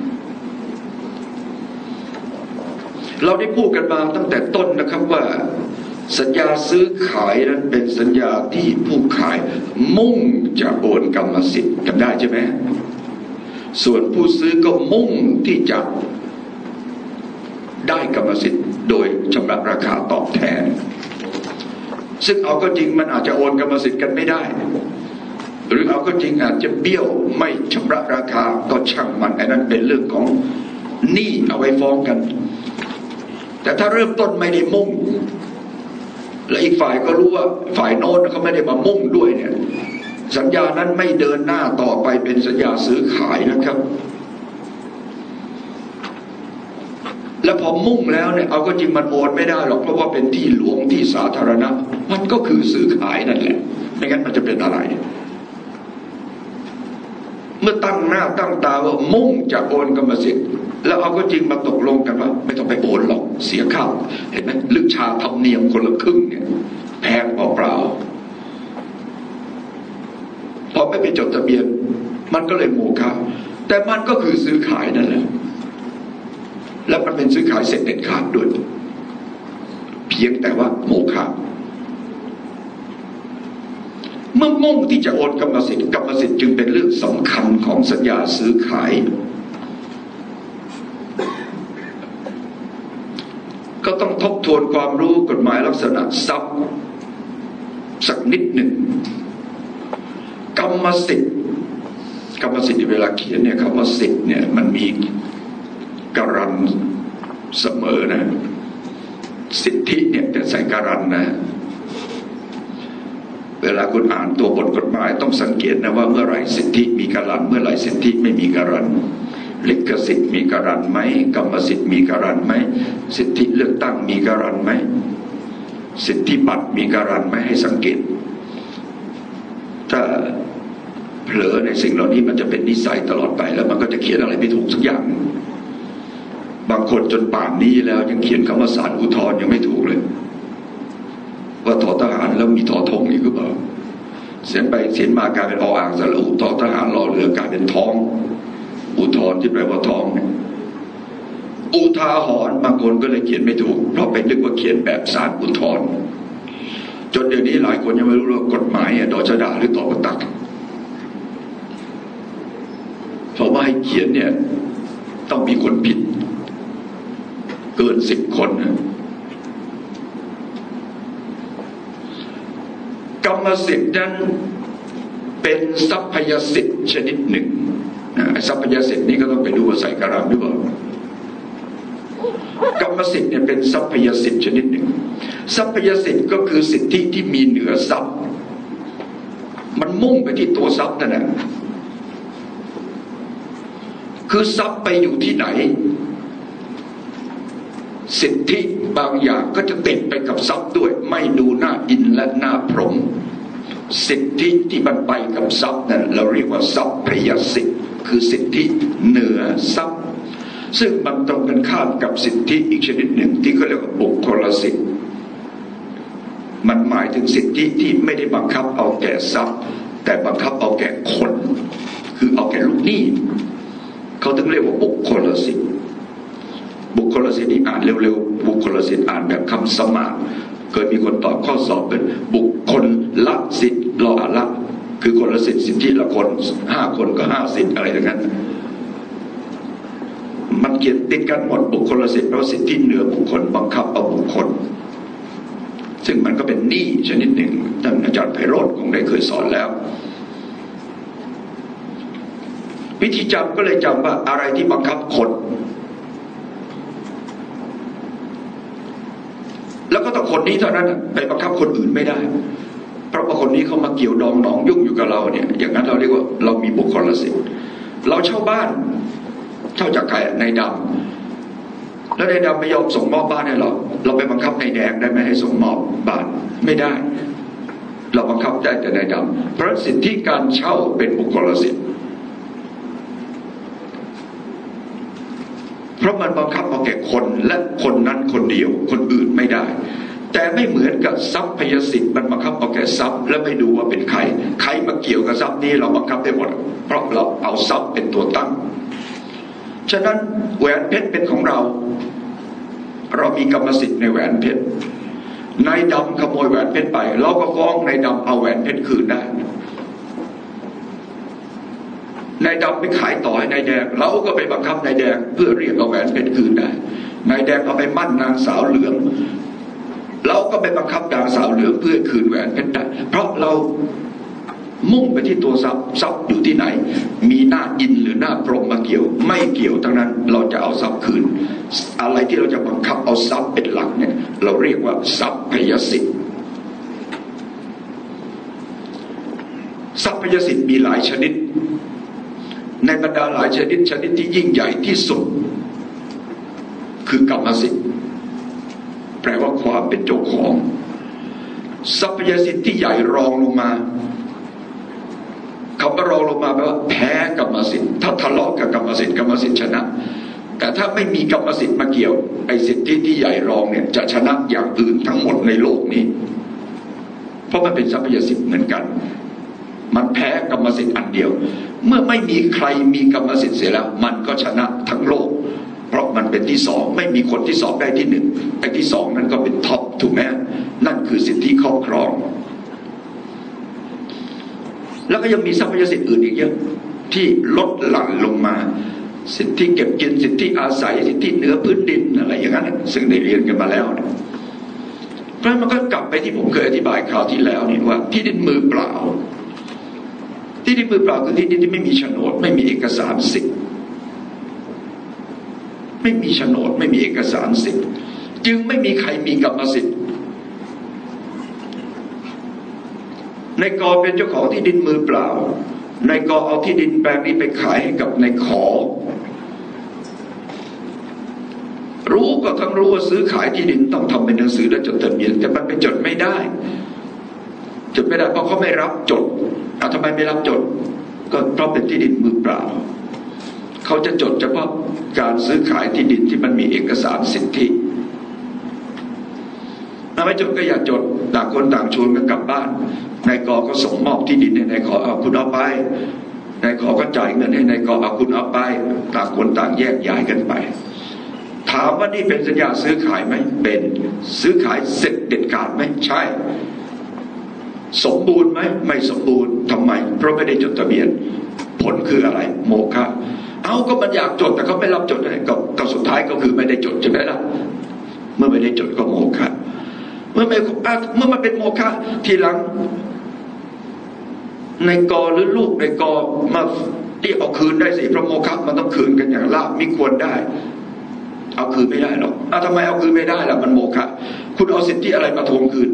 เราได้พูดกันมาตั้งแต่ต้นนะครับว่าสัญญาซื้อขายนั้นเป็นสัญญาที่ผู้ขายมุ่งจะโอนกรรมสิทธิ์กันได้ใช่ไหมส่วนผู้ซื้อก็มุ่งที่จะได้กรรมสิทธิ์โดยชำระราคาตอบแทนซึ่งเอาก็จริงมันอาจจะโอนกรรมสิทธิ์กันไม่ได้หรือเอาก็จริงอาจจะเบี้ยวไม่ชำระราคาก็ช่างมันไอ้นั้นเป็นเรื่องของหนี้เอาไว้ฟ้องกันแต่ถ้าเริ่มต้นไม่ได้มุ่งและอีกฝ่ายก็รู้ว่าฝ่ายโน้นเขาไม่ได้มามุ่งด้วยเนี่ยสัญญานั้นไม่เดินหน้าต่อไปเป็นสัญญาซื้อขายนะครับและพอมุ่งแล้วเนี่ยเอาก็จริงมันโอนไม่ได้หรอกเพราะว่าเป็นที่หลวงที่สาธารณะมันก็คือซื้อขายนั่นแหละไม่งั้นมันจะเป็นอะไรเมื่อตั้งหน้าตั้งตาว่ามุ่งจะโอนกรรมสิทธิ์แล้วเอาก็จริงมาตกลงกันว่าไม่ต้องไปโอนหรอกเสียค่าเห็นไหมลึกชาธรรมเนียมคนละครึ่งเนี่ยแพงเปล่าๆพอไม่ไปจดทะเบียนมันก็เลยโมฆะแต่มันก็คือซื้อขายนั่นแหละและมันเป็นซื้อขายเสร็จเด็ดขาดด้วยเพียงแต่ว่าโมฆะเมื่อมุ่งที่จะโอนกรรมสิทธิ์กรรมสิทธิ์จึงเป็นเรื่องสำคัญของสัญญาซื้อขายก็ก็ต้องทบทวนความรู้กฎหมายลักษณะทรัพย์สักนิดหนึ่งกรรมสิทธิ์กรรมสิทธิ์เวลาเขียนเนี่ยคำว่าสิทธิ์เนี่ยมันมีการันเสมอนะสิทธิเนี่ยจะใส่การันนะเวลาคุณอ่านตัวบทกฎหมายต้องสังเกตนะว่าเมื่อไหร่สิทธิมีการันเมื่อไหร่สิทธิไม่มีการันลิขสิทธิ์มีการันไหมกรรมสิทธิ์มีการันไหมสิทธิเลือกตั้งมีการันไหมสิทธิบัตรมีการันไหมให้สังเกตถ้าเผลอในสิ่งเหล่านี้มันจะเป็นนิสัยตลอดไปแล้วมันก็จะเขียนอะไรไม่ถูกสักอย่างบางคนจนป่านนี้แล้วยังเขียนคำว่าศาลอุทธรณ์ยังไม่ถูกเลยว่าทอทหารแล้วมีทอทงอีกหรือเปล่าเขียนไปเขียนมากลายเป็นออ่างสระอุทอทหารรอเรือกลายเป็นท้องอุทธรณ์ที่แปลว่าท้องอุทาหรณ์บางคนก็เลยเขียนไม่ถูกเพราะไปนึกว่าเขียนแบบศาลอุทธรณ์จนเดี๋ยวนี้หลายคนยังไม่รู้ว่ากฎหมายดอชดาหรือตอปตักเพราะว่าให้เขียนเนี่ยต้องมีคนผิดเกินสิบคนนะกรรมสิทธิ์นั้นเป็นทรัพยสิทธิ์ชนิดหนึ่งนะทรัพยสิทธิ์นี้ก็ต้องไปดูว่าใส่การันหรือเปล่ากรรมสิทธิ์เนี่ยเป็นทรัพยสิทธิ์ชนิดหนึ่งทรัพยสิทธิ์ก็คือสิทธิที่มีเหนือทรัพย์มันมุ่งไปที่ตัวทรัพย์นั่นแหละคือทรัพย์ไปอยู่ที่ไหนสิทธิบางอย่างก็จะติดไปกับทรัพย์ด้วยไม่ดูหน้าอินและหน้าพรหมสิทธิที่มันไปกับทรัพย์นั้นเราเรียกว่าทรัพยสิทธิ์คือสิทธิเหนือทรัพย์ซึ่งมันตรงกันข้ามกับสิทธิอีกชนิดหนึ่งที่เขาเรียกว่าบุคคลสิทธิ์มันหมายถึงสิทธิที่ไม่ได้บังคับเอาแก่ทรัพย์แต่บังคับเอาแก่คนคือเอาแก่ลูกหนี้เขาถึงเรียกว่าบุคคลสิทธิ์บุคคลสิทธิ์นี่อ่านเร็วๆบุคคลสิทธิ์อ่านแบบคำสมาร์ทเคยมีคนตอบข้อสอบเป็นบุคคลละสิทธิ์รออ่านละคือคนละสิทธิ์สิทธิละคนห้าคนก็ห้าสิทธิ์อะไรอย่างนั้นมันเขียนติดกันหมดบุคคลสิทธิ์เพราะสิทธิเหนือบุคคลบังคับเอาบุคคลซึ่งมันก็เป็นหนี้ชนิดหนึ่งท่านอาจารย์ไพโรจน์คงได้เคยสอนแล้ววิธีจำก็เลยจำว่าอะไรที่บังคับคนแล้วก็ต้องคนนี้เท่านั้นไปบังคับคนอื่นไม่ได้เพราะว่าคนนี้เขามาเกี่ยวดองหนองยุ่งอยู่กับเราเนี่ยอย่างนั้นเราเรียกว่าเรามีบุคคลสิทธิ์เราเช่าบ้านเช่าจากใครนายดำแล้วนายดำไม่ยอมส่งมอบบ้านให้เราเราไปบังคับนายแดงได้ไหมให้ส่งมอบบ้านไม่ได้เราบังคับได้แต่นายดำเพราะสิทธิการเช่าเป็นบุคคลสิทธิ์เพราะมันบังคับเอาแก่คนและคนนั้นคนเดียวคนอื่นไม่ได้แต่ไม่เหมือนกับทรัพยสิทธิ์มันบังคับเอาแก่ทรัพย์และไม่ดูว่าเป็นใครใครมาเกี่ยวกับทรัพย์นี้เราบังคับได้หมดเพราะเราเอาทรัพย์เป็นตัวตั้งฉะนั้นแหวนเพชรเป็นของเราเรามีกรรมสิทธิ์ในแหวนเพชรนายดำขโมยแหวนเพชรไปเราก็ฟ้องนายดำเอาแหวนเพชรคืนได้นายดำไปขายต่อให้นายแดงเราก็ไปบังคับนายแดงเพื่อเรียกเอาแหวนเพชรคืนได้นายแดงเอาไปมั่นนางสาวเหลืองเราก็ไปบังคับนางสาวเหลืองเพื่อคืนแหวนเพชรได้เพราะเรามุ่งไปที่ตัวทรัพย์ทรัพย์อยู่ที่ไหนมีหน้าอินหรือหน้าพรหมมาเกี่ยวไม่เกี่ยวทั้งนั้นเราจะเอาทรัพย์คืนอะไรที่เราจะบังคับเอาทรัพย์เป็นหลักเนี่ยเราเรียกว่าทรัพยสิทธิ์ทรัพยสิทธิ์มีหลายชนิดในบรรดาหลายชนิดชนิดที่ยิ่งใหญ่ที่สุดคือกรรมสิทธิ์แปลว่าความเป็นเจ้าของทรัพยสิทธิ์ที่ใหญ่รองลงมาคำว่ารองลงมาแปลว่าแพ้กรรมสิทธิ์ถ้าทะเลาะกับกรรมสิทธิ์กรรมสิทธิ์ชนะแต่ถ้าไม่มีกรรมสิทธิ์มาเกี่ยวไอ้สิทธิที่ใหญ่รองเนี่ยจะชนะอย่างอื่นทั้งหมดในโลกนี้เพราะมันเป็นทรัพยสิทธิ์เหมือนกันมันแพ้กรรมสิทธิ์อันเดียวเมื่อไม่มีใครมีกรรมสิทธิ์เสียแล้วมันก็ชนะทั้งโลกเพราะมันเป็นที่สองไม่มีคนที่สองได้ที่หนึ่งไอ้ที่สองนั่นก็เป็นท็อปถูกไหมนั่นคือสิทธิครอบครองแล้วก็ยังมีทรัพยสิทธิ์อื่นอีกเยอะที่ลดหลั่นลงมาสิทธิเก็บกินสิทธิอาศัยสิทธิเหนือพื้นดินอะไรอย่างนั้นซึ่งได้เรียนกันมาแล้วเพราะมันก็กลับไปที่ผมเคยอธิบายคราวที่แล้วนี่ว่าที่ดินมือเปล่าที่ดินมือเปล่าคือที่ดินที่ไม่มีโฉนดไม่มีเอกสารสิทธิ์ไม่มีโฉนดไม่มีเอกสารสิทธิ์จึงไม่มีใครมีกรรมสิทธิ์นายกเป็นเจ้าของที่ดินมือเปล่านายกเอาที่ดินแปลงนี้ไปขายให้กับนายขอรู้ก็ทั้งรู้ว่าซื้อขายที่ดินต้องทำเป็นหนังสือและจดทะเบียนแต่มันไปจดไม่ได้จดไม่ได้เพราะเขาไม่รับจดเอาทำไมไม่รับจดก็เพราะเป็นที่ดินมือเปล่าเขาจะจดเฉพาะการซื้อขายที่ดินที่มันมีเอกสารสิทธิถ้าไม่จดก็อย่าจดต่างคนต่างชวนกันกลับบ้านนายกก็ส่งมอบที่ดินให้นายขอเอาคุณเอาไปนายขอก็จ่ายเงินให้นายกเอาคุณเอาไปต่างคนต่างแยกย้ายกันไปถามว่านี่เป็นสัญญาซื้อขายไหมเป็นซื้อขายเสร็จเด็ดขาดไหมใช่สมบูรณ์ไหมไม่สมบูรณ์ทำไมเพราะไม่ได้จดทะเบียนผลคืออะไรโมฆะเอาก็มันอยากจดแต่เขาไม่รับจดอะไรก็ก็สุดท้ายก็คือไม่ได้จดใช่ไหมล่ะเมื่อไม่ได้จดก็โมฆะเมื่อไม่เมื่อมันเป็นโมฆะทีหลังในกอหรือลูกในกอมาเรียกเอาคืนได้สิเพราะโมฆะมันต้องคืนกันอย่างลาบมิควรได้เอาคืนไม่ได้หรอกอ้าวทำไมเอาคืนไม่ได้ล่ะมันโมฆะคุณเอาสิทธิอะไรมาทวงคืน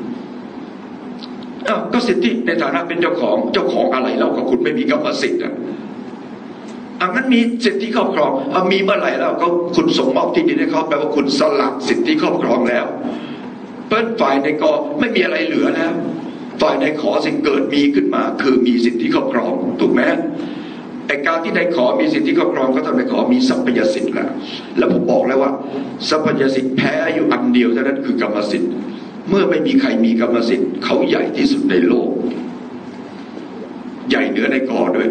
อ้าวก็สิทธิในฐานะเป็นเจ้าของเจ้าของอะไรแล้วก็คุณไม่มีกรรมสิทธิ์อ่ะอันนั้นมีสิทธิครอบครองเอามีเมื่อไหร่แล้วก็คุณส่งมอบที่ดินให้เขาแปลว่าคุณสละสิทธิครอบครองแล้วเปิ้ลฝ่ายในกอไม่มีอะไรเหลือแล้วฝ่ายในขอสิ่งเกิดมีขึ้นมาคือมีสิทธิครอบครองถูกไหมไอการที่ในขอมีสิทธิครอบครองก็ทำให้ขอมีสัพพยสิทธิ์แล้วแล้วผมบอกแล้วว่าสัพพยสิทธิ์แพ้อยู่อันเดียวเท่านั้นคือกรรมสิทธิ์เมื่อไม่มีใครมีกรรมสิทธิ์เขาใหญ่ที่สุดในโลกใหญ่เหนือในกอด้วย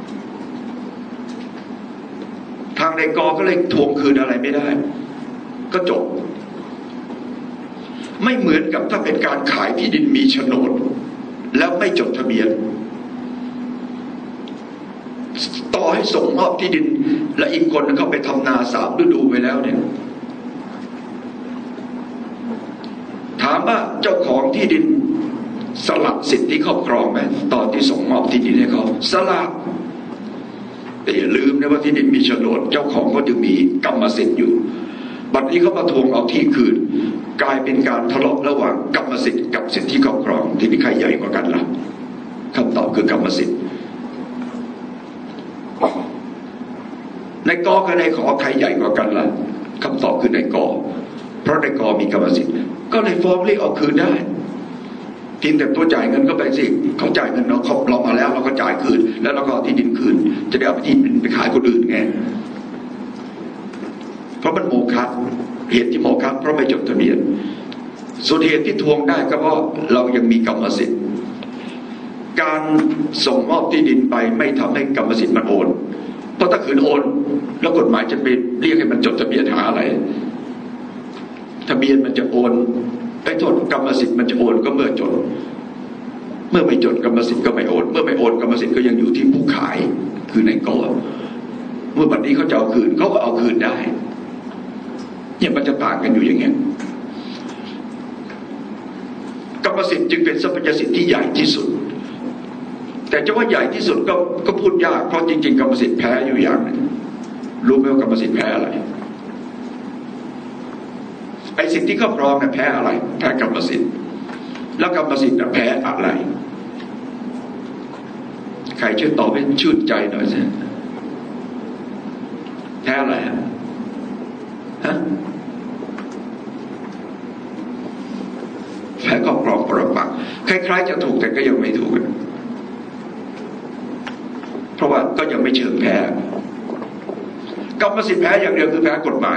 ทางในกอก็เลยทวงคืนอะไรไม่ได้ก็จบไม่เหมือนกับถ้าเป็นการขายที่ดินมีโฉนดแล้วไม่จดทะเบียนต่อให้ส่งมอบที่ดินและอีกคนเขาไปทำนาสามฤดูไปแล้วเนี่ยถามว่าเจ้าของที่ดินสละสิทธิครอบครองไหมตอนที่ส่งมอบที่ดินให้เขาสละแต่อย่าลืมนะว่าที่ดินมีโฉนดเจ้าของก็จะมีกรรมสิทธิ์อยู่บัดนี้เขามาทวงเอาที่คืนกลายเป็นการทะเลาะระหว่างกรรมสิทธิ์กับสิทธิครอบครองที่มีใครใหญ่กว่ากันล่ะคำตอบคือกรรมสิทธิ์ในกอกับในขอใครใหญ่กว่ากันล่ะคำตอบคือในกอเพราะในกอมีกรรมสิทธิ์ก็เลยฟ้องเรียกเอาคืนได้เพียงแต่ตัวจ่ายเงินก็ไปสิเขาจ่ายเงินเราเขาเรามาแล้วเราก็จ่ายคืนแล้วเราก็เอาที่ดินคืนจะได้เอาที่ดินไปขายคนอื่นไงเพราะมันโมฆะเหตุที่โมฆะเพราะไม่จดทะเบียนส่วนเหตุที่ทวงได้ก็เพราะเรายังมีกรรมสิทธิ์การส่งมอบที่ดินไปไม่ทำให้กรรมสิทธิ์มันโอนเพราะถ้าคืนโอนแล้วกฎหมายจะไปเรียกให้มันจดทะเบียนหาอะไรทะเบียนมันจะโอนไอ้โทษกรรมสิทธิ์มันจะโอนก็เมื่อจดเมื่อไม่จดกรรมสิทธิ์ก็ไม่โอนเมื่อไม่โอนกรรมสิทธิ์ก็ยังอยู่ที่ผู้ขายคือในกอเมื่อบัดนี้เขาจะเอาคืนเขาก็เอาคืนได้เนี่ยมันจะต่างกันอยู่อย่างเงี้ยกรรมสิทธิ์จึงเป็นทรัพยสิทธิ์ที่ใหญ่ที่สุดแต่จะว่าใหญ่ที่สุดก็ก็พูดยากเพราะจริงๆกรรมสิทธิ์แพ้อยู่อย่างนึงรู้ไหมว่ากรรมสิทธิ์แพ้อะไรไอ้สิทธิครอบครองเนี่ยแพ้อะไรแพ้กรรมสิทธิ์แล้วกรรมสิทธิ์แพ้อะไรใครช่วยตอบให้ชื่นใจหน่อยสิแพ้อะไรฮะแพ้ครอบครองปรปักษ์คล้ายๆจะถูกแต่ก็ยังไม่ถูกเพราะว่าก็ยังไม่เชิงแพ้กรรมสิทธิ์แพ้อย่างเดียวคือแพ้กฎหมาย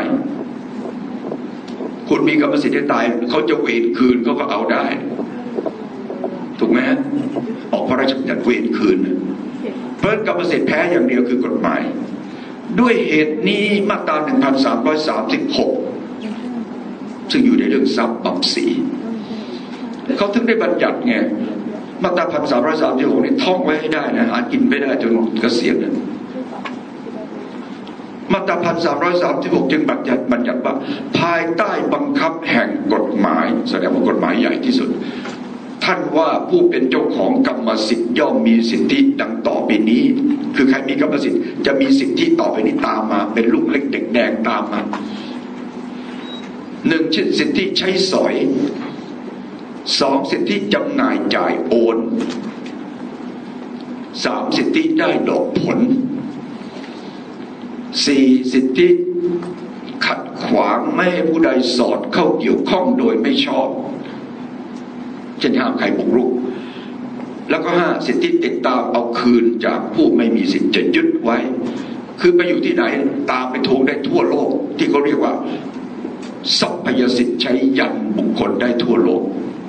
คุณมีกรรมสิทธิ์ให้ตายเขาจะเวรคืนเขาก็เอาได้ถูกไหมออกพระราชบัญญัติเวรคืนเพราะกรรมสิทธิ์แพ้อย่างเดียวคือกฎหมายด้วยเหตุนี้มาตรา หนึ่งพันสามร้อยสามสิบหก ซึ่งอยู่ในเรื่องทรัพย์ปรับสีเขาถึงได้บัญญัติไงมาตรา หนึ่งพันสามร้อยสามสิบหก นี่ท่องไว้ให้ได้นะหากินไม่ได้จนเกษียณนะมาตราพันสามร้อยสามสิบหกจึงบัญญัติบัญญัติว่าภายใต้บังคับแห่งกฎหมายแสดงว่ากฎหมายใหญ่ที่สุดท่านว่าผู้เป็นเจ้าของกรรมสิทธิ์ย่อมมีสิทธิดังต่อไปนี้คือใครมีกรรมสิทธิ์จะมีสิทธิต่อไปนี้ตามมาเป็นลูกเล็กเด็กแดงตามมาหนึ่งสิทธิใช้สอยสองสิทธิจำหน่ายจ่ายโอนสามสิทธิได้ดอกผลสี่สิทธิขัดขวางไม่ให้ผู้ใดสอดเข้าเกี่ยวข้องโดยไม่ชอบเช่นห้ามใครบุกรุกแล้วก็ห้าสิทธิติดตามเอาคืนจากผู้ไม่มีสิทธิ์จะยึดไว้คือไปอยู่ที่ไหนตามไปทวงได้ทั่วโลกที่เขาเรียกว่าทรัพยสิทธิ์ใช้ยันบุคคลได้ทั่วโลก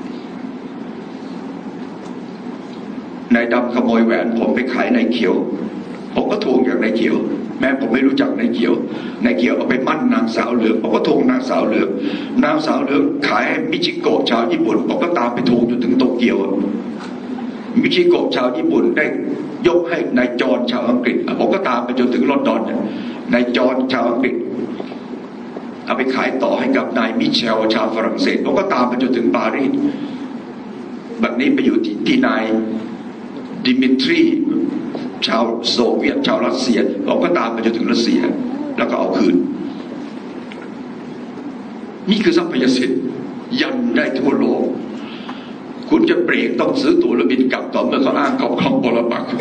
นายดำขโมยแหวนผมไปขายนายเขียวผมก็ทวงอย่างนายเขียวแม้ผมไม่รู้จักนายเขียวนายเขียวเอาไปมั่นนางสาวเหลืองผมก็ทวงนางสาวเหลืองนางสาวเหลืองขายให้มิชิโกะชาวญี่ปุ่นผมก็ตามไปทวงจนถึงโตเกียวมิชิโกะชาวญี่ปุ่นได้ยกให้นายจอร์นชาวอังกฤษผมก็ตามไปจนถึงลอนดอนนายจอร์นชาวอังกฤษเอาไปขายต่อให้กับนายมิเชลชาวฝรั่งเศสผมก็ตามไปจนถึงปารีสแบบนี้ไปอยู่ที่ที่นายดิมิทรีชาวโซเวียตชาวรัสเซียเราก็ตามไปจนถึงรัสเซียแล้วก็เอาคืนนี่คือทรัพยสิทธิ์ยันได้ทั่วโลกคุณจะเบรกต้องซื้อตั๋วแล้วบินกลับต่อเมื่อเขาอ้างเขาครองปรปักษ์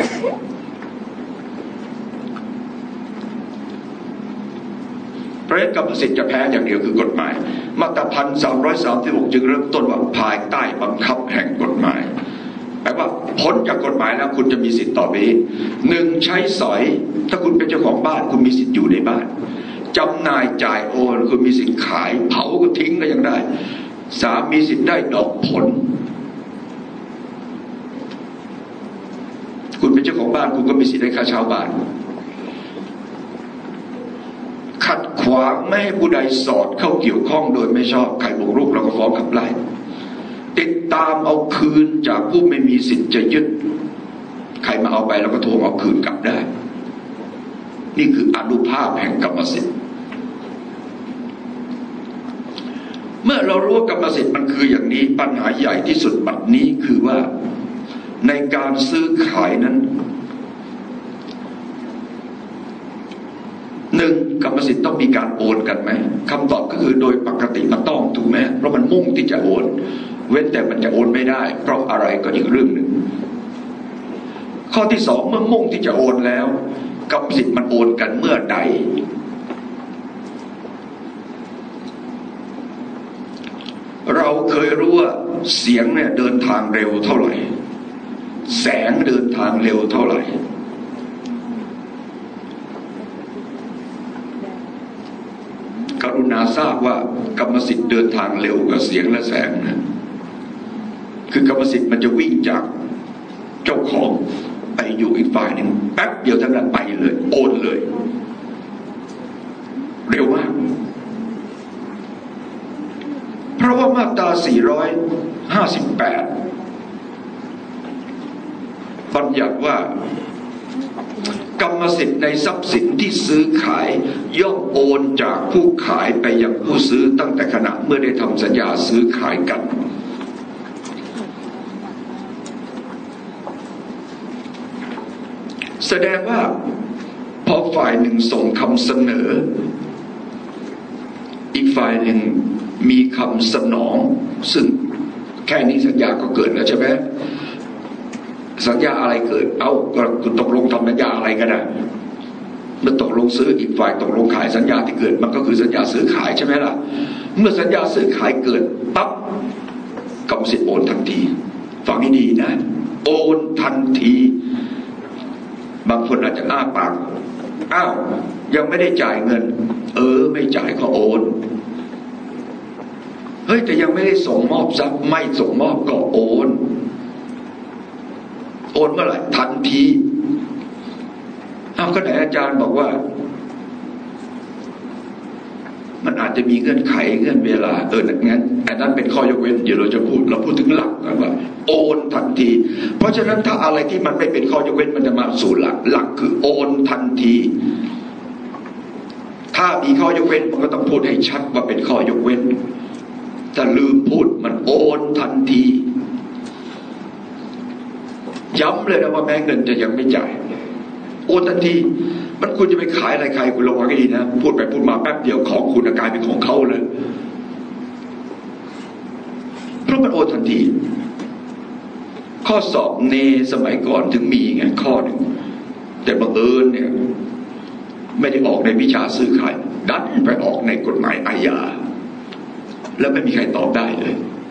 เพราะฉะนั้นกรรมสิทธิ์จะแพ้อย่างเดียวคือกฎหมายมาตราพันสามร้อยสามสิบหกจึงเริ่มต้นว่าภายใต้บังคับแห่งกฎหมายแปลว่าพ้นจากกฎหมายแล้วคุณจะมีสิทธิ์ต่อไปหนึ่งใช้สอยถ้าคุณเป็นเจ้าของบ้านคุณมีสิทธิ์อยู่ในบ้านจำหน่ายจ่ายโอนคุณมีสิทธิ์ขายเผาก็ทิ้งก็ยังได้สามมีสิทธิ์ได้ดอกผลคุณเป็นเจ้าของบ้านคุณก็มีสิทธิ์ได้ค่าเช่าบ้านขัดขวางไม่ให้ผู้ใดสอดเข้าเกี่ยวข้องโดยไม่ชอบใครบุกรุกเราก็ฟ้องขับไล่ติดตามเอาคืนจากผู้ไม่มีสิทธิ์จะยึดใครมาเอาไปเราก็ทวงเอาคืนกลับได้นี่คืออานุภาพแห่งกรรมสิทธิ์เมื่อเรารู้ว่ากรรมสิทธิ์มันคืออย่างนี้ปัญหาใหญ่ที่สุดบัดนี้คือว่าในการซื้อขายนั้นหนึ่งกรรมสิทธิ์ต้องมีการโอนกันไหมคำตอบก็คือโดยปกติมันต้องถูกไหมเพราะมันมุ่งที่จะโอนเว้นแต่มันจะโอนไม่ได้เพราะอะไรก็อีกเรื่องหนึ่งข้อที่สองเมื่อมุ่งที่จะโอนแล้วกรรมสิทธิ์มันโอนกันเมื่อใดเราเคยรู้ว่าเสียงเนี่ยเดินทางเร็วเท่าไหร่แสงเดินทางเร็วเท่าไหร่กรุณาทราบว่ากรรมสิทธิ์เดินทางเร็วกว่าเสียงและแสงนะคือกรรมสิทธิ์มันจะวิ่งจากเจ้าของไปอยู่อีกฝ่ายหนึ่งแป๊บเดียวทั้งนั้นไปเลยโอนเลยเร็วมากเพราะว่ามาตราสี่ร้อยห้าสิบแปดบัญญัติว่ากรรมสิทธิ์ในทรัพย์สินที่ซื้อขายย่อมโอนจากผู้ขายไปยังผู้ซื้อตั้งแต่ขณะเมื่อได้ทำสัญญาซื้อขายกันแสดงว่าพอฝ่ายหนึ่งส่งคำเสนออีกฝ่ายหนึ่งมีคำสนองซึ่งแค่นี้สัญญาก็เกิดแล้วใช่ไหมสัญญาอะไรเกิดเอ้าก็ตกลงทำสัญญาอะไรกันนะเมื่อตกลงซื้ออีกฝ่ายตกลงขายสัญญาที่เกิดมันก็คือสัญญาซื้อขายใช่ไหมล่ะเมื่อสัญญาซื้อขายเกิดปั๊บกรรมสิทธิ์โอนทันทีฟังให้ดีนะโอนทันทีบางคนอาจจะอ้าปากอ้าวยังไม่ได้จ่ายเงินเออไม่จ่ายก็โอนเฮ้ยแต่ยังไม่ได้ส่งมอบทรัพย์ไม่ส่งมอบก็โอนโอนเมื่อไหร่ทันทีอ้าวก็ไหนอาจารย์บอกว่ามันอาจจะมีเงื่อนไขเงื่อนเวลาเอองั้นอันนั้นเป็นข้อยกเว้นเดี๋ยวเราจะพูดเราพูดถึงหลักกันว่าโอนทันทีเพราะฉะนั้นถ้าอะไรที่มันไม่เป็นข้อยกเว้นมันจะมาสู่หลักหลักคือโอนทันทีถ้ามีข้อยกเว้นมันก็ต้องพูดให้ชัดว่าเป็นข้อยกเว้นถ้าลืมพูดมันโอนทันทีย้ำเลยนะว่าแม้เงินจะยังไม่จ่ายโอนทันทีมันคุณจะไปขายอะไรใครคุณระวังให้ดีนะพูดไปพูดมาแป๊บเดียวของคุณกลายเป็นของเขาเลยเพราะมันโอนทันทีข้อสอบเนสมัยก่อนถึงมีไงข้อหนึ่งแต่บังเอิญเนี่ยไม่ได้ออกในวิชาซื้อขายดันไปออกในกฎหมายอาญาแล้วไม่มีใครตอบได้เลย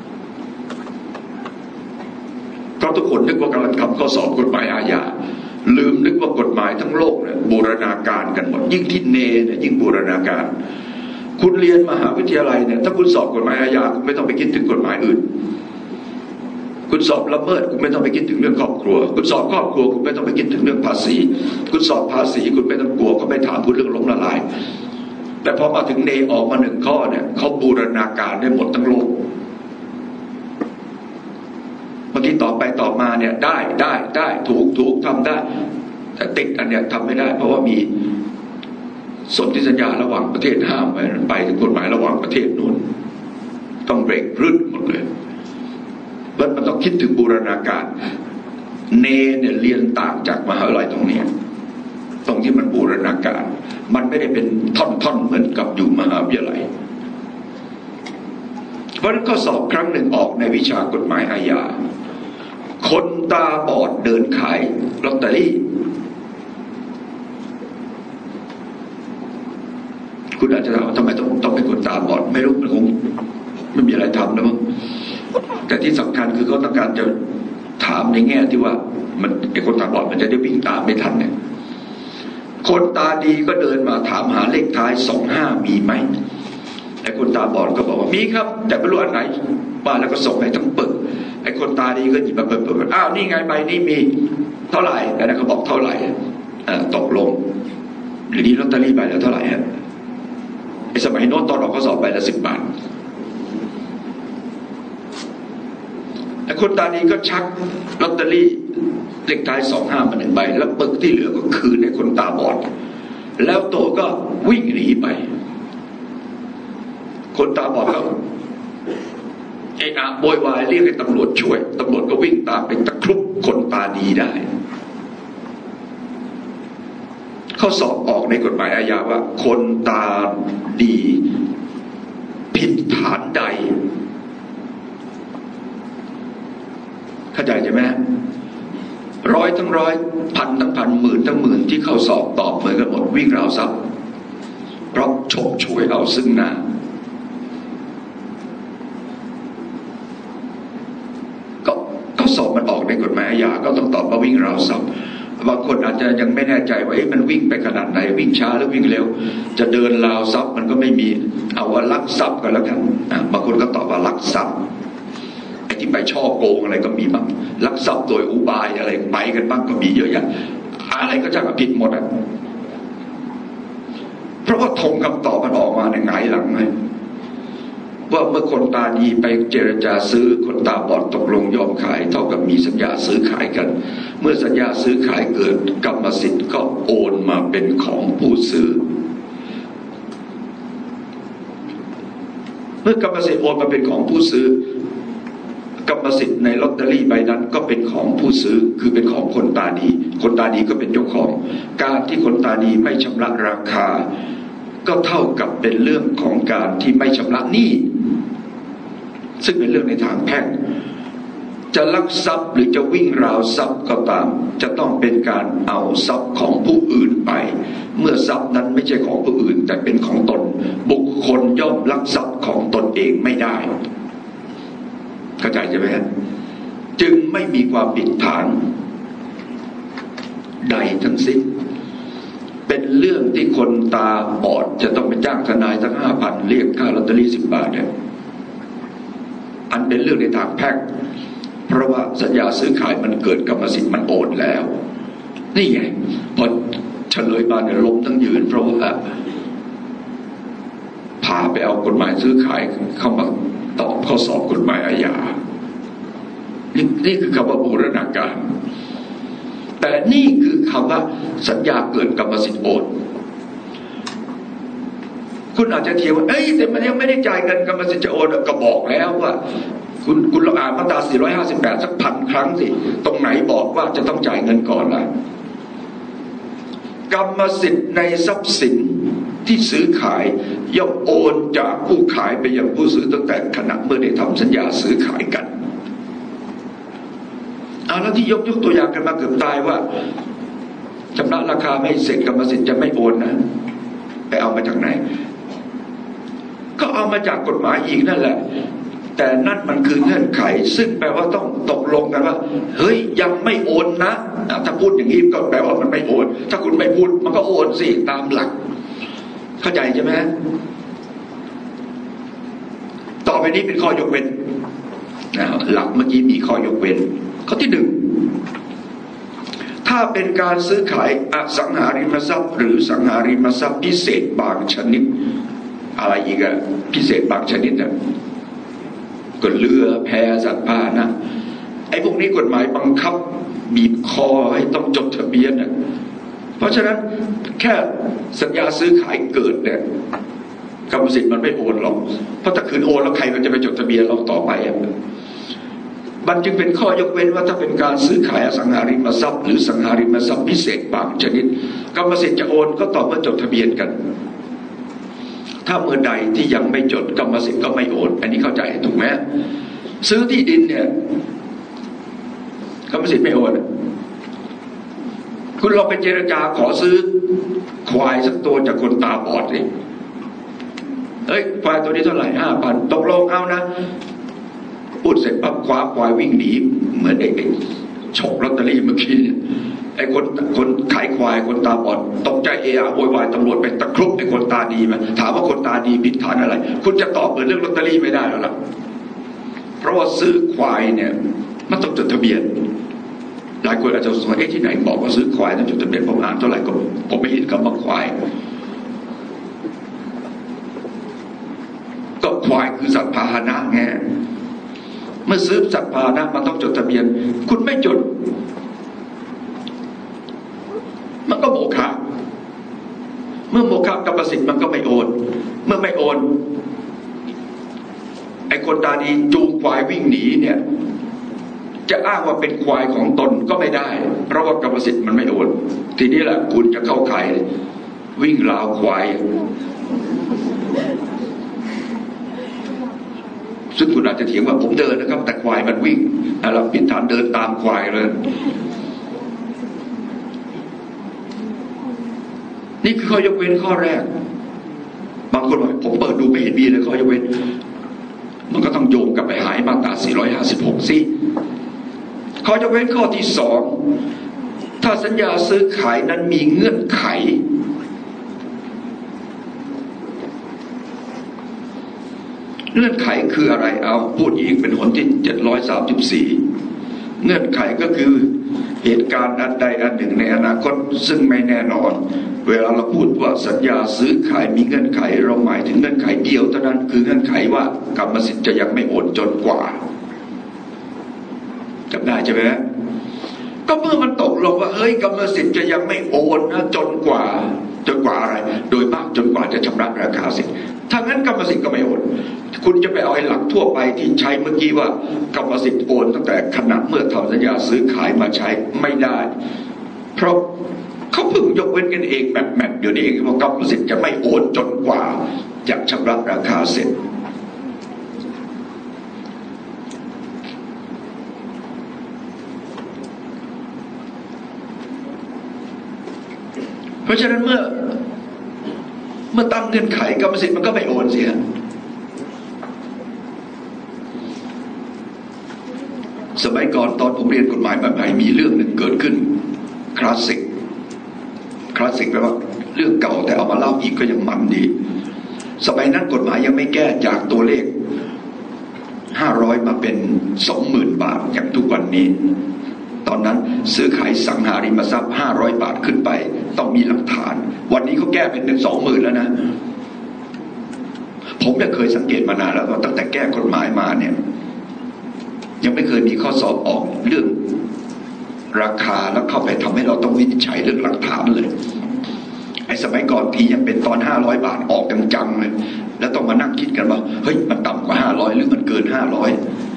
เพราะทุกคนนึกว่ากำลังทำข้อสอบกฎหมายอาญาลืมนึกว่ากฎหมายทั้งโลกเนี่ยบูรณาการกันหมดยิ่งที่เนเนี่ยยิ่งบูรณาการคุณเรียนมหาวิทยาลัยเนี่ยถ้าคุณสอบกฎหมายอาญาคุณไม่ต้องไปคิดถึงกฎหมายอื่นคุณสอบละเมิดคุณไม่ต้องไปคิดถึงเรื่องครอบครัวคุณสอบครอบครัวคุณไม่ต้องไปคิดถึงเรื่องภาษีคุณสอบภาษีคุณไม่ต้องกลัวเขาไม่ถามคุณเรื่องล้มละลายแต่พอมาถึงเนออกมาหนึ่งข้อเนี่ยเขาบูรณาการได้หมดทั้งโลกบางทีต่อไปต่อมาเนี่ยได้ได้ได้ถูกถูกทำได้แต่ติดอันเนี้ยทำไม่ได้เพราะว่ามีสนธิสัญญาระหว่างประเทศห้ามไปถึงกฎหมายระหว่างประเทศนู้นต้องเบรกรื้นหมดเลยแล้วมันต้องคิดถึงบูรณาการเนเนี่ยเรียนต่างจากมหาวิทยาลัยตรงนี้ตรงที่มันบูรณาการมันไม่ได้เป็นท่อนๆเหมือนกับอยู่มหาวิทยาลัยเพราะฉะนั้นข้อสอบครั้งหนึ่งออกในวิชากฎหมายอาญาคนตาบอดเดินขายลอตเตอรี่คุณอาจจะถามว่าทำไมต้องต้องเป็นคนตาบอดไม่รู้มันคงไม่มีอะไรทำนะมั้งแต่ที่สำคัญคือเขาต้องการจะถามในแง่ที่ว่ามันไอ้คนตาบอดมันจะได้วิ่งตามไม่ทันเนี่ยคนตาดีก็เดินมาถามหาเลขท้ายสองห้ามีไหมไอ้คนตาบอดก็บอกว่ามีครับแต่ไม่รู้อันไหนว่าแล้วก็ส่งให้ทั้งปึกไอ้คนตาดีก็หยิบมาเปิดเปิดอ้าวนี่ไงใบนี้มีเท่าไหร่ไอ้นั่นเขาบอกเท่าไหร่อ่าตกลงหรือนี้ลอตเตอรี่ใบละเท่าไหร่ฮะไอ้สมัยโน้นตอนออกข้อสอบใบละสิบบาทไอ้คนตาดีก็ชักลอตเตอรี่เลขท้ายสองห้ามาหนึ่งใบแล้วปึกที่เหลือก็คืนให้คนตาบอดแล้วโตก็วิ่งหนีไปคนตาบอดก็เอะอะโวยวายเรียกให้ตำรวจช่วยตำรวจก็วิ่งตามไปตะครุบคนตาดีได้ข้อสอบออกในกฎหมายอาญาว่าคนตาดีผิดฐานใดเข้าใจใช่ไหมร้อยทั้งร้อยพันทั้งพันหมื่นทั้งหมื่นที่เข้าสอบตอบเหมือนกันหมดวิ่งราวทรัพย์เพราะฉกฉวยเอาซึ่งหน้าก็ข้อสอบมันออกในกฎหมายอาญาก็ต้องตอบว่าวิ่งราวทรัพย์บางคนอาจจะยังไม่แน่ใจว่าเอ๊ะมันวิ่งไปขนาดไหนวิ่งช้าหรือวิ่งเร็วจะเดินราวทรัพย์มันก็ไม่มีเอาว่าลักทรัพย์กันแล้วกันบางคนก็ตอบว่าลักทรัพย์ไอ้ที่ไปช่อโกงอะไรก็มีบ้างลักทรัพย์โดยอุบายอะไรไปกันบ้างก็มีเยอะแยะอะไรก็จะผิดหมดอ่ะเพราะว่าธงคำตอบมันออกมาในไงหลังไงว่าเมื่อคนตาดีไปเจรจาซื้อคนตาบอดตกลงยอมขายเท่ากับมีสัญญาซื้อขายกันเมื่อสัญญาซื้อขายเกิดกรรมสิทธิ์ก็โอนมาเป็นของผู้ซื้อเมื่อกรรมสิทธิ์โอนมาเป็นของผู้ซื้อกรรมสิทธิ์ในลอตเตอรี่ใบนั้นก็เป็นของผู้ซื้อคือเป็นของคนตาดีคนตาดีก็เป็นเจ้าของการที่คนตาดีไม่ชำระราคาก็เท่ากับเป็นเรื่องของการที่ไม่ชำระหนี้ซึ่งเป็นเรื่องในทางแพ่งจะลักทรัพย์หรือจะวิ่งราวทรัพย์ก็ตามจะต้องเป็นการเอาทรัพย์ของผู้อื่นไปเมื่อทรัพย์นั้นไม่ใช่ของผู้อื่นแต่เป็นของตนบุคคลย่อมลักทรัพย์ของตนเองไม่ได้เข้าใจใช่ไหมครับจึงไม่มีความผิดฐานใดทั้งสิ้นเป็นเรื่องที่คนตาบอดจะต้องไปจ้างทนายทั้งห้าพันเรียกค่าลอตเตอรี่สิบบาทเนี่ยอันเป็นเรื่องในทางแพ่งเพราะว่าสัญญาซื้อขายมันเกิดกรรมสิทธิ์มันโอนแล้วนี่ไงพอเฉลยมาเนี่ยล้มทั้งยืนเพราะว่าพาไปเอากฎหมายซื้อขายเข้ามาตอบข้อสอบกฎหมายอาญานี่นี่คือคำว่าบูรณาการแต่นี่คือคำว่าสัญญาเกิดกรรมสิทธิ์โอนคุณอาจจะเถียงว่าเอ้ยแต่มันยังไม่ได้จ่ายเงินกรรมสิทธิ์จะโอนก็บอกแล้วว่าคุณคุณลองอ่านมาตราสี่ร้อยห้าสิบแปดสักพันครั้งสิตรงไหนบอกว่าจะต้องจ่ายเงินก่อนล่ะกรรมสิทธิ์ในทรัพย์สินที่ซื้อขายย่อมโอนจากผู้ขายไปยังผู้ซื้อตั้งแต่ขณะเมื่อได้ทำสัญญาซื้อขายกันเอาแล้วที่ยกยกตัวอย่างกันมาเกือบตายว่าชำระราคาไม่เสร็จกรรมสิทธิ์จะไม่โอนนะไปเอามาจากไหนก็เอามาจากกฎหมายอีกนั่นแหละแต่นั่นมันคือเงื่อนไขซึ่งแปลว่าต้องตกลงกันว่าเฮ้ยยังไม่โอนนะถ้าพูดอย่างนี้ก็แปลว่ามันไม่โอนถ้าคุณไม่พูดมันก็โอนสิตามหลักเข้าใจใช่ไหมต่อไปนี้เป็นข้อยกเว้นหลักเมื่อกี้มีข้อยกเว้นข้อที่หนึ่งถ้าเป็นการซื้อขายอสังหาริมทรัพย์หรือสังหาริมทรัพย์พิเศษบางชนิดอะไรอีกอะพิเศษบางชนิดอะก็เรือแพสัตว์พาหนะไอ้พวกนี้กฎหมายบังคับบีบคอให้ต้องจดทะเบียนอะเพราะฉะนั้นแค่สัญญาซื้อขายเกิดเนี่ยกรรมสิทธิ์มันไม่โอนหรอกเพราะถ้าคืนโอนแล้วใครมันจะไปจดทะเบียนเราต่อไปอะมันจึงเป็นข้อยกเว้นว่าถ้าเป็นการซื้อขายอสังหาริมทรัพย์หรือสังหาริมทรัพย์พิเศษบางชนิดกรรมสิทธิ์จะโอนก็ต่อเมื่อจดทะเบียนกันถ้าเมื่อใดที่ยังไม่จดกรรมสิทธิ์ก็ไม่โอนอันนี้เข้าใจถูกไหมซื้อที่ดินเนี่ยกรรมสิทธิ์ไม่โอนคุณลองไปเจรจาขอซื้อควายสักตัวจากคนตาบอดสิเอ้ยควายตัวนี้เท่าไหร่ห้าพันตกลงเอานะพูดเสร็จปั๊บคว้าควายวิ่งหนีเหมือนเด็กๆฉกลอตเตอรี่เมื่อกี้ไอ้คนคนขายควายคนตาบอดตกใจเอะอะโวยวายตำรวจไปตะครุบไอ้คนตาดีมาถามว่าคนตาดีผิดฐานอะไรคุณจะตอบเหมือนเรื่องลอตเตอรี่ไม่ได้แล้วล่ะเพราะว่าซื้อควายเนี่ยมันต้องจดทะเบียนหลายคนอาจจะสงสัยเอ๊ะที่ไหนบอกว่าซื้อควายต้องจดทะเบียนผมอ่านเท่าไหร่ก็ผมไม่เห็นคำว่าควายก็ควายคือสัตว์พาหนะไงเมื่อซื้อสัตว์พาหนะมันต้องจดทะเบียนคุณไม่จดมันก็โมฆะเมื่อโมฆะกรรมสิทธิ์มันก็ไม่โอนเมื่อไม่โอนไอ้คนตาดีจูงควายวิ่งหนีเนี่ยจะอ้างว่าเป็นควายของตนก็ไม่ได้เพราะว่ากรรมสิทธิ์มันไม่โอนทีนี้แหละคุณจะเข้าข่ายวิ่งราวควายซึ่งคุณอาจจะเถียงว่าผมเดินนะครับแต่ควายมันวิ่งเราผิดฐานเดินตามควายเลยนี่คือข้อยกเว้นข้อแรกบางคนบอกผมเปิดดูไม่เห็นมีเลยข้อยกเว้นมันก็ต้องโยงกลับไปหายมาตราสี่ร้อยห้าสิบหกสิข้อยกเว้นข้อที่สองถ้าสัญญาซื้อขายนั้นมีเงื่อนไขเงื่อนไขคืออะไรเอาพูดอีกเป็นหนที่เจ็ดร้อยสามสิบสี่เงื่อนไขก็คือเหตุการณ์อันใดอันหนึ่งในอนาคตซึ่งไม่แน่นอนเวลาเราพูดว่าสัญญาซื้อขายมีเงื่อนไขเราหมายถึงเงื่อนไขเดียวเท่านั้นคือเงื่อนไขว่ากรรมสิทธิ์จะยังไม่โอนจนกว่าจำได้ใช่ไหมก็เมื่อมันตกลงว่าเฮ้ยกรรมสิทธิ์จะยังไม่โอนนะจนกว่าจนกว่าอะไรโดยมากจนกว่าจะชำระราคาสิทธิ์ถ้างั้นกรรมสิทธิ์ก็ไม่โอนคุณจะไปเอาไอ้หลักทั่วไปที่ใช้เมื่อกี้ว่ากรรมสิทธิ์โอนตั้งแต่ขณะเมื่อทำสัญญาซื้อขายมาใช้ไม่ได้เพราะเขาเพิ่งยกเว้นกันเองแบบแบบเดี๋ยวนี้เองว่ากรรมสิทธิ์จะไม่โอนจนกว่าจะชำระราคาเสร็จเพราะฉะนั้นเมื่อเมื่อตั้งเงื่อนไขกรรมสิทธิ์มันก็ไม่โอนเสียสมัยก่อนตอนผมเรียนกฎหมายใหม่ๆมีเรื่องหนึ่งเกิดขึ้นคลาสสิกคลาสสิกแปลว่าเรื่องเก่าแต่เอามาเล่าอีกก็ยังมันดีสมัยนั้นกฎหมายยังไม่แก้จากตัวเลขห้าร้อยมาเป็น สองหมื่น บาทอย่างทุกวันนี้ตอนนั้นซื้อขายสังหาริมทรัพย์ห้าร้อยบาทขึ้นไปต้องมีหลักฐานวันนี้เขาแก้เป็น สองหมื่น แล้วนะผมยังเคยสังเกตมานานแล้วว่าตั้งแต่แก้กฎหมายมาเนี่ยยังไม่เคยมีข้อสอบออกเรื่องราคาแล้วเข้าไปทำให้เราต้องวินิจฉัยเรื่องหลักฐานเลยไอ้สมัยก่อนทียังเป็นตอนอนห้าร้อยบาทออกกันจังเลยแล้วต้องมานั่งคิดกันว่าเฮ้ยมันต่ำกว่าห้าร้อยหรือมันเกินห้าร้อย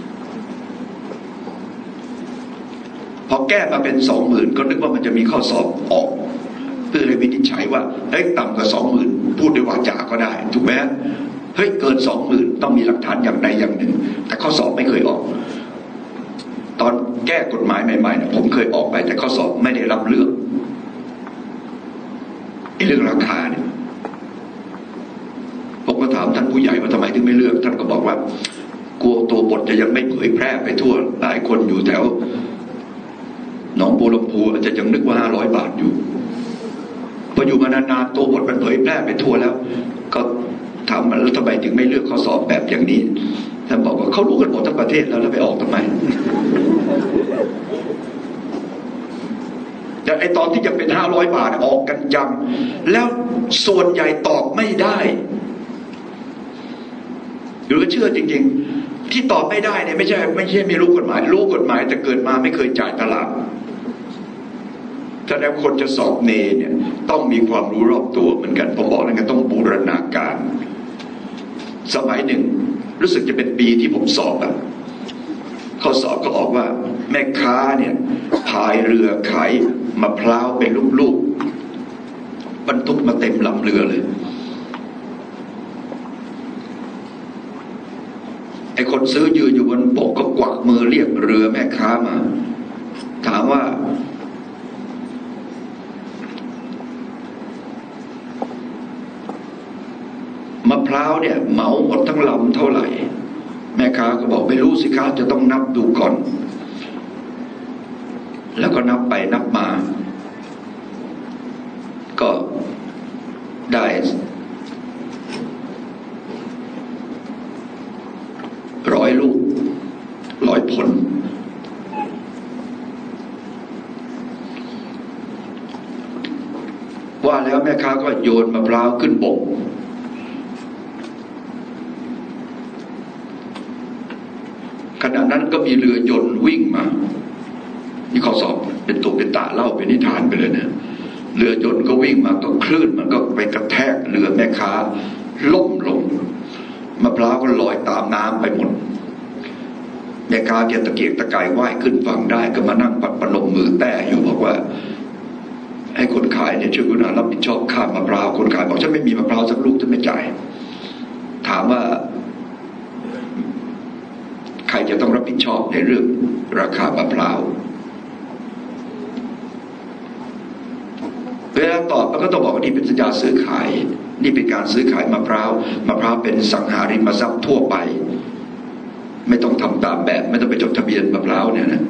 พอแก้มาเป็นสองหมื่นก็นึกว่ามันจะมีข้อสอบออกเพื่อให้วินิจฉัยว่าเฮ้ยต่ำกว่าสองหมื่นพูดด้วยวาจาก็ได้ถูกไหมเฮ้ยเกินสองหมื่นต้องมีหลักฐานอย่างใดอย่างหนึ่งแต่ข้อสอบไม่เคยออกตอนแก้กฎหมายใหม่ๆเนี่ยผมเคยออกไปแต่ข้อสอบไม่ได้รับเรื่องไอ้เรื่องราคาเนี่ยผมก็ถามท่านผู้ใหญ่ว่าทำไมถึงไม่เลือกท่านก็บอกว่ากลัวตัวบทจะยังไม่เผยแพร่ไปทั่วหลายคนอยู่แถวหนองบัวลำพูอาจจะยังนึกว่าห้าร้อยบาทอยู่พออยู่มานานๆตัวบทมันเผยแพร่ไปทั่วแล้วก็ถามมันแล้วทำไมถึงไม่เลือกข้อสอบแบบอย่างนี้ท่านบอกว่าเขารู้กันหมดทั้งประเทศแล้วแล้วไปออกทำไมแต่ไอตอนที่จะเป็นห้าร้อยบาทออกกันจังแล้วส่วนใหญ่ตอบไม่ได้หรือเชื่อจริงๆที่ตอบไม่ได้เนี่ยไม่ใช่ไม่ใช่ไม่รู้กฎหมายรู้กฎหมายแต่เกิดมาไม่เคยจ่ายตลาดแสดงคนจะสอบเนเนี่ยต้องมีความรู้รอบตัวเหมือนกันผมบอกแล้วกันต้องบูรณาการสมัยหนึ่งรู้สึกจะเป็นปีที่ผมสอบอะข้อสอบก็ออกว่าแม่ค้าเนี่ยพายเรือขายมะพร้าวเป็นลูกๆบรรทุกมาเต็มลำเรือเลยไอ้คนซื้อยืนอยู่บนบกก็กวักมือเรียกเรือแม่ค้ามาถามว่ามะพร้าวเนี่ยเหมาหมดทั้งลำเท่าไหร่แม่ค้าก็บอกไม่รู้สิคะจะต้องนับดูก่อนแล้วก็นับไปนับมาก็ได้ร้อยลูกร้อยผลว่าแล้วแม่ค้าก็โยนมะพร้าวขึ้นบกขณะนั้นก็มีเรือยนต์วิ่งมานี่ข้อสอบเป็นตัวเป็นตาเล่าเป็นนิทานไปเลยเนี่ยเรือยนต์ก็วิ่งมาก็คลื่นมันก็ไปกระแทกเรือแม่ค้าล่มลงมะพร้าวก็ลอยตามน้ำไปหมดแม่ค้าเกียรตะเกียกตะกายว่ายขึ้นฝั่งได้ก็มานั่งปัดประนมมือแต้อยู่บอกว่าให้คนขายเนี่ยช่วยกรุณารับผิดชอบค่ามะพร้าวคนขายบอกฉันไม่มีมะพร้าวสักลูกจะไม่จ่ายถามว่าใครจะต้องรับผิดชอบในเรื่องราคามะพร้าวเวลาตอบมันก็ต้องบอกว่านี่เป็นสัญญาซื้อขายนี่เป็นการซื้อขายมะพร้าวมะพร้าวเป็นสังหาริมทรัพย์ทั่วไปไม่ต้องทำตามแบบไม่ต้องไปจดทะเบียนมะพร้าวเนี่ยนะ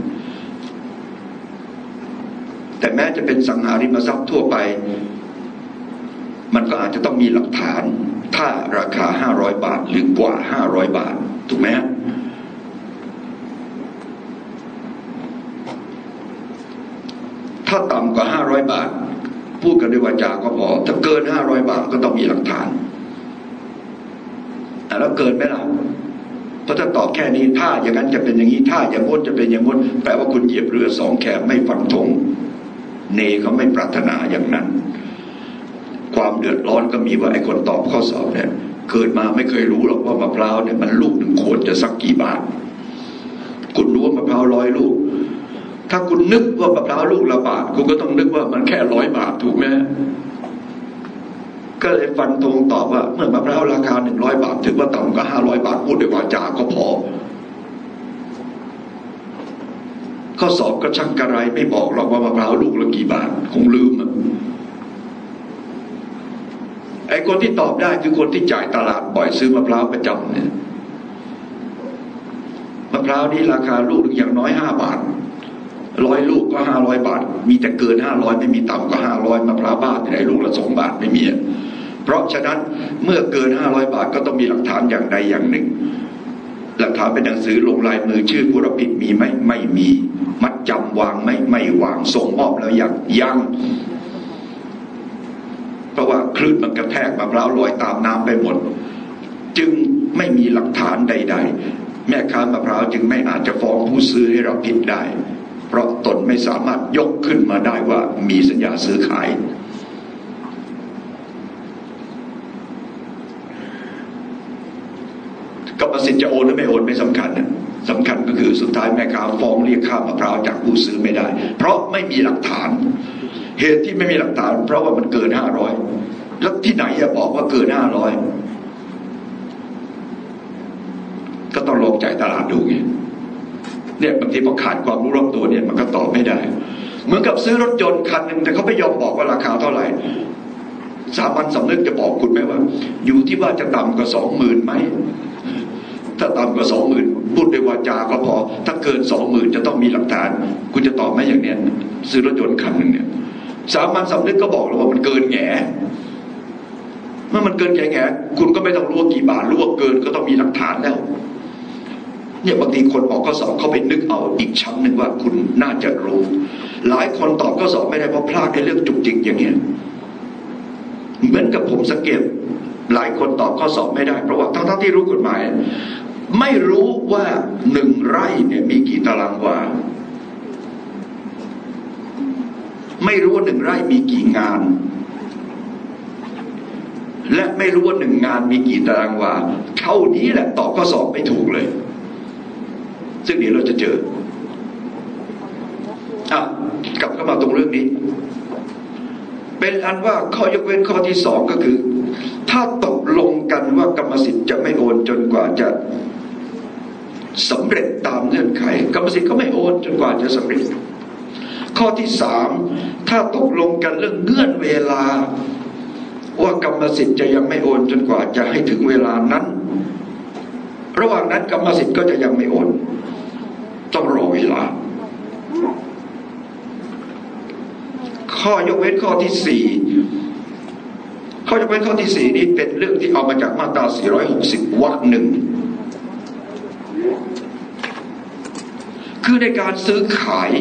แต่แม้จะเป็นสังหาริมทรัพย์ทั่วไปมันก็อาจจะต้องมีหลักฐานถ้าราคาห้าร้อยบาทหรือกว่าห้าร้อยบาทถูกไหมถ้าต่ำกว่าห้าร้อยบาทพูดกันด้วยวาจาก็พอถ้าเกินห้าร้อยบาทก็ต้องมีหลักฐานแล้วเกินไหมล่ะเพราะถ้าตอบแค่นี้ถ้าอย่างนั้นจะเป็นอย่างนี้ถ้าอย่างงดจะเป็นอย่างงดแปลว่าคุณเหยียบเรือสองแคมไม่ฟันธงเนเขาไม่ปรารถนาอย่างนั้นความเดือดร้อนก็มีว่าไอ้คนตอบข้อสอบเนี่ยเกิดมาไม่เคยรู้หรอกว่ามะพร้าวเนี่ยมันลูกหนึ่งควรจะสักกี่บาทคุณรู้ว่ามะพร้าวร้อยลูกถ้าคุณนึกว่ามะพร้าวลูกละบาทคุณก็ต้องนึกว่ามันแค่ร้อยบาทถูกไหมก็เลยฟันธงตอบว่าเมื่อมะพร้าวราคาหนึ่งร้อยบาทถือว่าต่ำกว่าห้าร้อยบาทพูดด้วยวาจาก็พอข้อสอบก็ช่างกระไรไม่บอกหรอกว่ามะพร้าวลูกละกี่บาทคงลืมอ่ะไอ้คนที่ตอบได้คือคนที่จ่ายตลาดบ่อยซื้อมะพร้าวประจำเนี่ยมะพร้าวนี่ราคาลูกอย่างน้อยห้าบาทร้อยลูกก็ห้าร้อยบาทมีแต่เกินห้าร้อยไม่มีต่ำกว่าห้าร้อยมะพร้าวบ้านที่ไหนลูกละสองบาทไม่มีเพราะฉะนั้นเมื่อเกินห้าร้อยบาทก็ต้องมีหลักฐานอย่างใดอย่างหนึ่งหลักฐานเป็นหนังสือลงลายมือชื่อผู้รับผิดมีไหมไม่มีมัดจำวางไหมไม่วางส่งมอบแล้วยังยังเพราะว่าคลื่นมันกระแทกมะพร้าวลอยตามน้ำไปหมดจึงไม่มีหลักฐานใดๆแม่ค้ามะพร้าวจึงไม่อาจจะฟ้องผู้ซื้อให้รับผิดได้เพราะตนไม่สามารถยกขึ้นมาได้ว่ามีสัญญาซื้อขายสิทธิ์จะโอนหรือไม่โอนไม่สำคัญนะสำคัญก็คือสุดท้ายแม่ค้าฟ้องเรียกค่ามะพร้าวจากผู้ซื้อไม่ได้เพราะไม่มีหลักฐานเหตุที่ไม่มีหลักฐานเพราะว่ามันเกินห้าร้อยแล้วที่ไหนจะบอกว่าเกินห้าร้อยก็ต้องลองใจตลาดดูไงเนี่ยบางทีพอขาดความรู้รอบตัวเนี่ยมันก็ตอบไม่ได้เหมือนกับซื้อรถยนต์คันหนึ่งแต่เขาไม่ยอมบอกว่าราคาเท่าไหร่สามัญสำนึกจะบอกคุณไหมว่าอยู่ที่ว่าจะต่ำกว่าสองหมื่นไหมถ้าต่ำกว่าสองหมื่นพูดด้วยวาจาก็พอถ้าเกินสองหมื่นจะต้องมีหลักฐานคุณจะตอบไหมอย่างเนี้ยซื้อรถยนต์คันหนึ่งเนี่ยสามัญสำนึกก็บอกแล้วว่ามันเกินแง่เมื่อมันเกินแง่แง่คุณก็ไม่ต้องรู้ว่ากี่บาทรู้ว่าเกินก็ต้องมีหลักฐานแล้วเนี่ยบางทีคนออกข้อสอบเขาไปนึกเอาอีกชั้นหนึ่งว่าคุณน่าจะรู้หลายคนตอบข้อสอบไม่ได้เพราะพลาดในเรื่องจุกจิกอย่างเงี้ยเหมือนกับผมสังเกตหลายคนตอบข้อสอบไม่ได้เพราะว่าทั้งๆที่รู้กฎหมายไม่รู้ว่าหนึ่งไร่เนี่ยมีกี่ตารางวาไม่รู้ว่าหนึ่งไร่มีกี่งานและไม่รู้ว่าหนึ่งงานมีกี่ตารางวาเท่านี้แหละตอบข้อสอบไม่ถูกเลยซึ่งเดี๋ยวเราจะเจออ่ะกลับเข้ามาตรงเรื่องนี้เป็นอันว่าข้อยกเว้นข้อที่สองก็คือถ้าตกลงกันว่ากรรมสิทธิ์จะไม่โอนจนกว่าจะสำเร็จตามเงื่อนไขกรรมสิทธิ์ก็ไม่โอนจนกว่าจะสำเร็จข้อที่สามถ้าตกลงกันเรื่องเงื่อนเวลาว่ากรรมสิทธิ์จะยังไม่โอนจนกว่าจะให้ถึงเวลานั้นระหว่างนั้นกรรมสิทธิ์ก็จะยังไม่โอนต้องรอเวลาข้อยกเว้นข้อที่สี่ข้อยกเว้นข้อที่สี่นี้เป็นเรื่องที่เอามาจากมาตราสี่ร้อยหกสิบวรรคหนึ่งคือในการซื้อขาย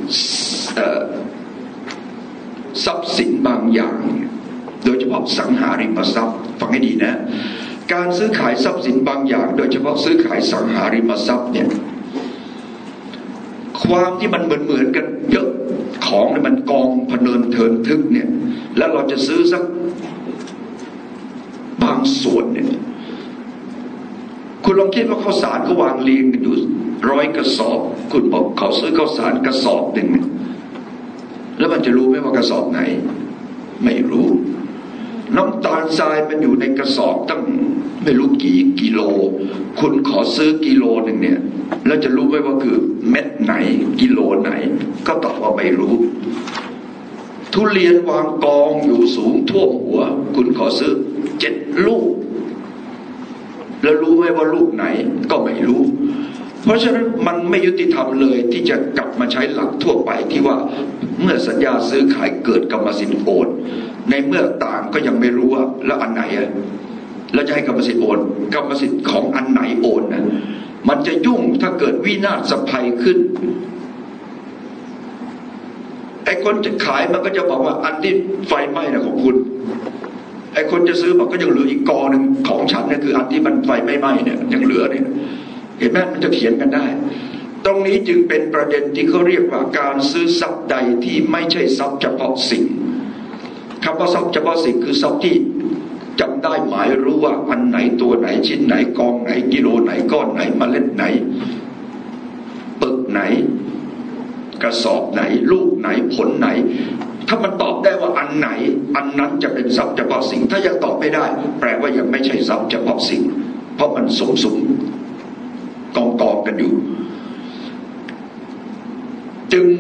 ทรัพย์สินบางอย่างโดยเฉพาะสังหาริมทรัพย์ฟังให้ดีนะการซื้อขายทรัพย์สินบางอย่างโดยเฉพาะซื้อขายสังหาริมทรัพย์เนี่ยความที่มันเหมือนเหมือนกันเยอะของเนี่ยมันกองพเนินเทินทึกเนี่ยแล้วเราจะซื้อสักบางส่วนเนี่ยคุณลองคิดว่าข้าวสารก็วางเรียงกันอยู่ร้อยกระสอบคุณบอกเขาซื้อข้าวสารกระสอบหนึ่งแล้วมันจะรู้ไหมว่ากระสอบไหนไม่รู้น้ำตาลทรายมันอยู่ในกระสอบตั้งไม่รู้กี่กิโลคุณขอซื้อกิโลหนึ่งเนี่ยแล้วจะรู้ไหมว่าคือเม็ดไหนกิโลไหนก็ตอบว่าไม่รู้ทุเรียนวางกองอยู่สูงท่วมหัวคุณขอซื้อเจ็ดลูกแล้วรู้ไหมว่าลูกไหนก็ไม่รู้เพราะฉะนั้นมันไม่ยุติธรรมเลยที่จะกลับมาใช้หลักทั่วไปที่ว่าเมื่อสัญญาซื้อขายเกิดกรรมสิทธิ์โอนในเมื่อต่างก็ยังไม่รู้ว่าแล้วอันไหนอะแล้วจะให้กรรมสิทธิ์โอนกรรมสิทธิ์ของอันไหนโอนนะมันจะยุ่งถ้าเกิดวินาศภัยขึ้นไอ้คนจะขายมันก็จะบอกว่าอันที่ไฟไหม้นะของคุณไอ้คนจะซื้อบอกก็ยังเหลืออีกกอหนึ่งของฉันเนี่ยคืออันที่มันไฟไม่ไหม้เนี่ยยังเหลือเนี่ยเห็นไหมมันจะเถียงกันได้ตรงนี้จึงเป็นประเด็นที่เขาเรียกว่าการซื้อทรัพย์ใดที่ไม่ใช่ทรัพย์เฉพาะสิ่งคำว่าทรัพย์เฉพาะสิ่งคือทรัพย์ที่จำได้หมายรู้ว่าอันไหนตัวไหนชิ้นไหนกองไหนกิโลไหนก้อนไหนเมล็ดไหนปึกไหนกระสอบไหนลูกไหนผลไหนถ้ามันตอบได้ว่าอันไหนอันนั้นจะเป็นทรัพย์เฉพาะสิ่งถ้ายังตอบไม่ได้แปลว่ายังไม่ใช่ทรัพย์เฉพาะสิ่งเพราะมันสมสมกองกองกันอยู่จึง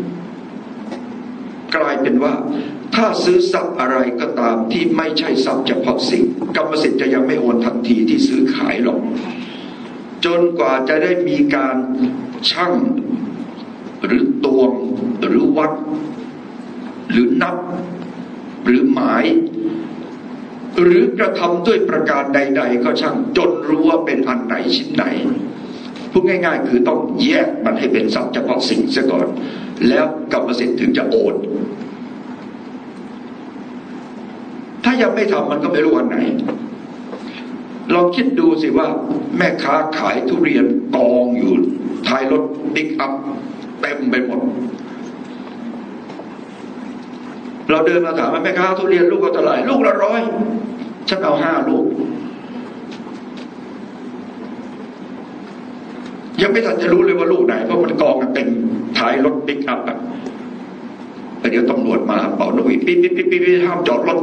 กลายเป็นว่าถ้าซื้อทรัพย์อะไรก็ตามที่ไม่ใช่ทรัพย์เฉพาะสิ่งกรรมสิทธิ์จะยังไม่โอนทันทีที่ซื้อขายหรอกจนกว่าจะได้มีการชั่งหรือตวงหรือวัดหรือนับหรือหมายหรือกระทำด้วยประการใดๆก็ช่างจนรู้ว่าเป็นอันไหนชิ้นไหนพูดง่ายๆคือต้องแยกมันให้เป็นทรัพย์เฉพาะสิ่งเสียก่อนแล้วกรรมสิทธิ์ถึงจะโอนถ้ายังไม่ทำมันก็ไม่รู้อันไหนลองคิดดูสิว่าแม่ค้าขายทุเรียนกองอยู่ท้ายรถปิกอัพเต็มไปหมดเราเดินมาถามว่าแม่ค้าทุเรียนลูกก็เท่าไหร่ลูกละร้อยฉันเอาห้าลูกยังไม่ทันจะรู้เลยว่าลูกไหนเพราะมันกองกันเต็มท้ายรถปิกอัพอ่ะเดี๋ยวตำรวจมาเป่านกหวีดปิ๊บปิ๊บปิ๊บปิ๊บห้ามจอดรถ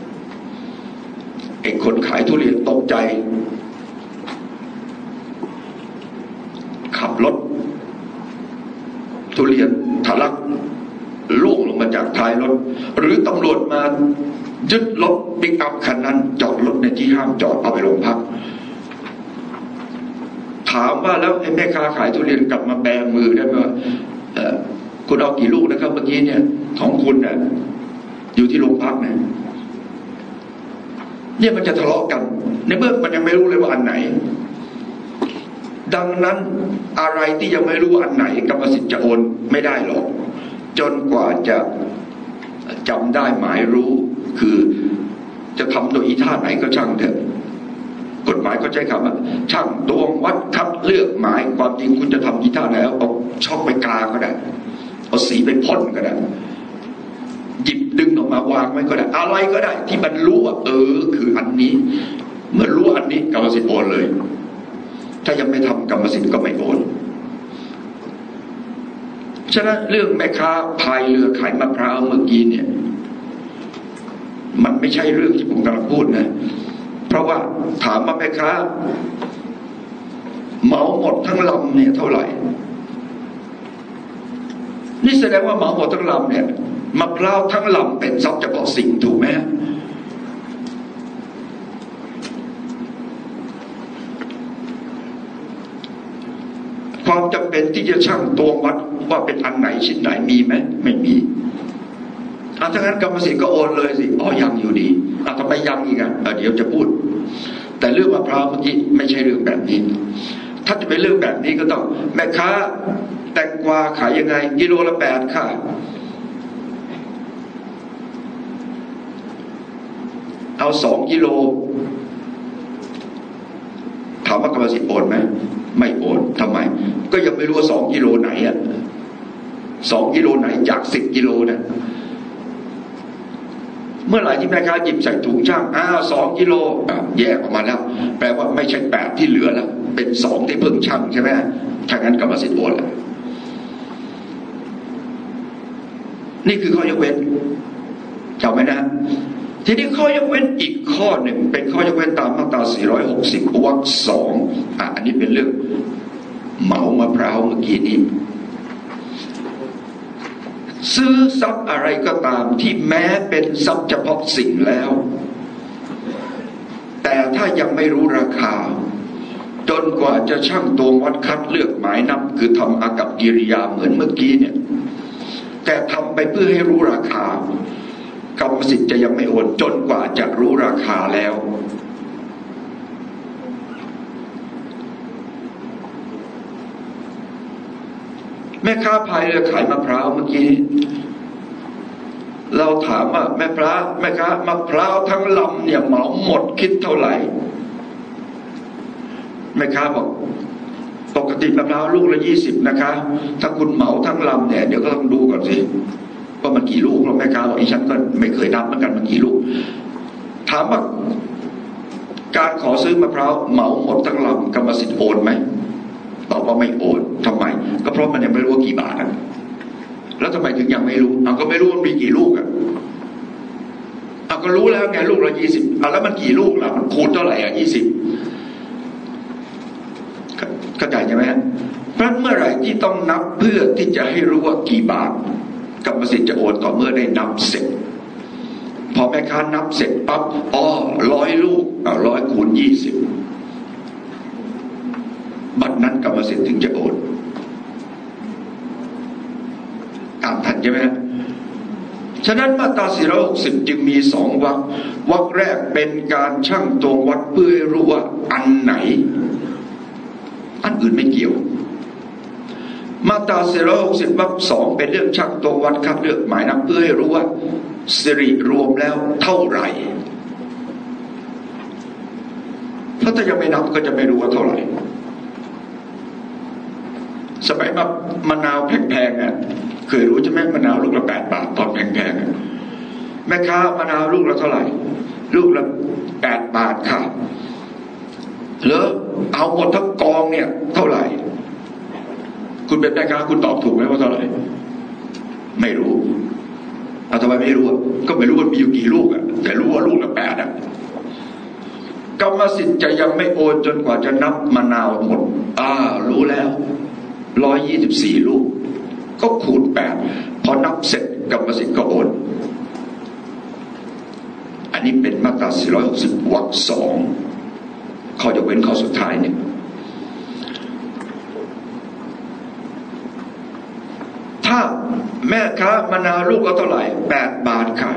ไอ้คนขายทุเรียนตกใจขับรถทุเรียนทะลักล่วงลงมาจากท้ายรถหรือตำรวจมายึดรถปิกอัพคันนั้นจอดรถในที่ห้ามจอดเอาไปโรงพักถามว่าแล้วไอ้แม่ค้าขายทุเรียนกลับมาแบมือได้ไหมว่าคุณเอากี่ลูกนะครับเมื่อกี้เนี่ยของคุณเนี่ยอยู่ที่โรงพักเนี่ยเนี่ยมันจะทะเลาะกันในเมื่อมันยังไม่รู้เลยว่าอันไหนดังนั้นอะไรที่ยังไม่รู้อันไหนกรรมสิทธิ์จะโอนไม่ได้หรอกจนกว่าจะจำได้หมายรู้คือจะทำโดยอีท่าไหนก็ช่างเถอะกฎหมายก็ใช้คำว่าช่างตวงวัดคัดเลือกหมายความจริงคุณจะทำอีท่าไหนเอาช็อกไปกาก็ได้เอาสีไปพ่นก็ได้หยิบดึงออกมาวางไว้ก็ได้อะไรก็ได้ที่มันรู้ว่าเออคืออันนี้เมื่อรู้อันนี้กรรมสิทธิ์โอนเลยถ้ายังไม่ทำกรรมสิทธิ์ก็ไม่โอนฉะนั้นเรื่องแม่ค้าพายเรือขายมะพร้าวเมื่อกี้เนี่ยมันไม่ใช่เรื่องที่ผมกำลังพูดนะเพราะว่าถามว่าแม่ค้าเหมาหมดทั้งลำเนี่ยเท่าไหร่นี่แสดงว่าเหมาหมดทั้งลำเนี่ยมะพร้าวทั้งลำเป็นทรัพย์เฉพาะสิ่งถูกไหมความจำเป็นที่จะชั่งตวงวัดว่าเป็นอันไหนชิ้นไหนมีไหมไม่มีอ่ะถ้างั้นกรรมสิทธิ์ก็โอนเลยสิอ๋อยังอยู่ดีอ่ะทำไมยังอีกอ่ะเดี๋ยวจะพูดแต่เรื่องมะพร้าวเมื่อกี้ไม่ใช่เรื่องแบบนี้ถ้าจะเป็นเรื่องแบบนี้ก็ต้องแม่ค้าแตงกวาขายยังไงกิโลละแปดค่ะเอาสองกิโลถามว่ากรรมสิทธิ์โอนไหมไม่โอนทำไมก็ยังไม่รู้ว่าสองกิโลไหนอ่ะสองกิโลไหนจากสิบกิโลเนี่ยเมื่อไหร่ที่แม่ค้าหยิบใส่ถุงช่างอ้าวสองกิโลแยกออกมาแล้วแปลว่าไม่ใช่แปดที่เหลือแล้วเป็นสองที่เพิ่งช่างใช่ไหมถ้างั้นกรรมสิทธิ์โอนแล้วนี่คือข้อยกเว้นจำไว้นะทีนี้ข้อยกเว้นอีกข้อหนึ่งเป็นข้อยกเว้นตามมาตราสี่ร้อยหกสิบวรรคสองอ่ะอันนี้เป็นเรื่องเหมามะพร้าวเมื่อกี้นี้ซื้อทรัพย์อะไรก็ตามที่แม้เป็นทรัพย์เฉพาะสิ่งแล้วแต่ถ้ายังไม่รู้ราคาจนกว่าจะชั่งตวงวัดคัดเลือกหมายนับคือทำอากัปกิริยาเหมือนเมื่อกี้เนี่ยแต่ทำไปเพื่อให้รู้ราคากรรมสิทธิ์จะยังไม่โอนจนกว่าจะรู้ราคาแล้วแม่ค้าพายเรือขายมะพร้าวเมื่อกี้เราถามว่าแม่พร้าแม่ค้ามะพร้าวทั้งลำเนี่ยเหมาหมดคิดเท่าไหร่แม่ค้าบอกปกติมะพร้าวลูกละยี่สิบนะคะถ้าคุณเหมาทั้งลำเนี่ยเดี๋ยวก็ต้องดูก่อนสิว่ามันกี่ลูกแล้วแม่ค้าบอกอีฉันก็ไม่เคยนับเหมือนกันมันกี่ลูกถามว่าการขอซื้อมะพร้าวเหมาหมดทั้งลำกรรมสิทธิ์โอนไหมตอบว่าไม่โอนทำไมก็เพราะมันยังไม่รู้ว่ากี่บาทอ่ะแล้วทำไมถึงยังไม่รู้เอาก็ไม่รู้มันมีกี่ลูกอ่ะเอาก็รู้แล้วไงลูกละยี่สิบเอาแล้วมันกี่ลูกล่ะมันคูณเท่าไหร่อ่ะยี่สิบเข้าใจใช่ไหมเพราะเมื่อไหร่ที่ต้องนับเพื่อที่จะให้รู้ว่ากี่บาทกรรมสิทธิ์จะโอนต่อเมื่อได้นับเสร็จพอแม่ค้านับเสร็จปั๊บอ๋อร้อยลูกเอาร้อยคูณยี่สิบบัดนั้นกรรมสิทธิ์ถึงจะโอนตามทันใช่ไหมฉะนั้นมาตราสี่ร้อยหกสิบจึงมีสองวรรควรรคแรกเป็นการชั่งตวงวัดเพื่อให้รู้ว่าอันไหนอันอื่นไม่เกี่ยวมาตราสี่ร้อยหกสิบวรรคสองเป็นเรื่องชั่งตวงวัดคัดเลือกหมายนับเพื่อให้รู้ว่าสิริรวมแล้วเท่าไหร่ถ้าจะยังไม่นับก็จะไม่รู้ว่าเท่าไหร่สมัยมามะนาวแพงๆอ่ะเคยรู้ใช่ไหมมะนาวลูกละแปดบาทตอนแพงๆแม่ค้ามะนาวลูกละเท่าไหร่ลูกละแปดบาทค่ะหรือเอาหมดทั้งกองเนี่ยเท่าไหร่คุณเป็นแม่ค้าคุณตอบถูกไหมว่าเท่าไหร่ไม่รู้เอาทำไมไม่รู้ก็ไม่รู้ว่ามีอยู่กี่ลูกอะแต่รู้ว่าลูกละแปดอะกรรมสิทธิ์จะยังไม่โอนจนกว่าจะนับมะนาวหมดอ่ารู้แล้วร้อยยี่สิบสี่ลูกก็คูณแปดพอนับเสร็จกรรมสิทธิ์ก็โอนอันนี้เป็นมาตราสี่ร้อยหกสิบวรรคสองข้อยกเว้นข้อสุดท้ายเนี่ยถ้าแม่ค้ามะนาวลูกละเท่าไหร่แปดบาทค่ะ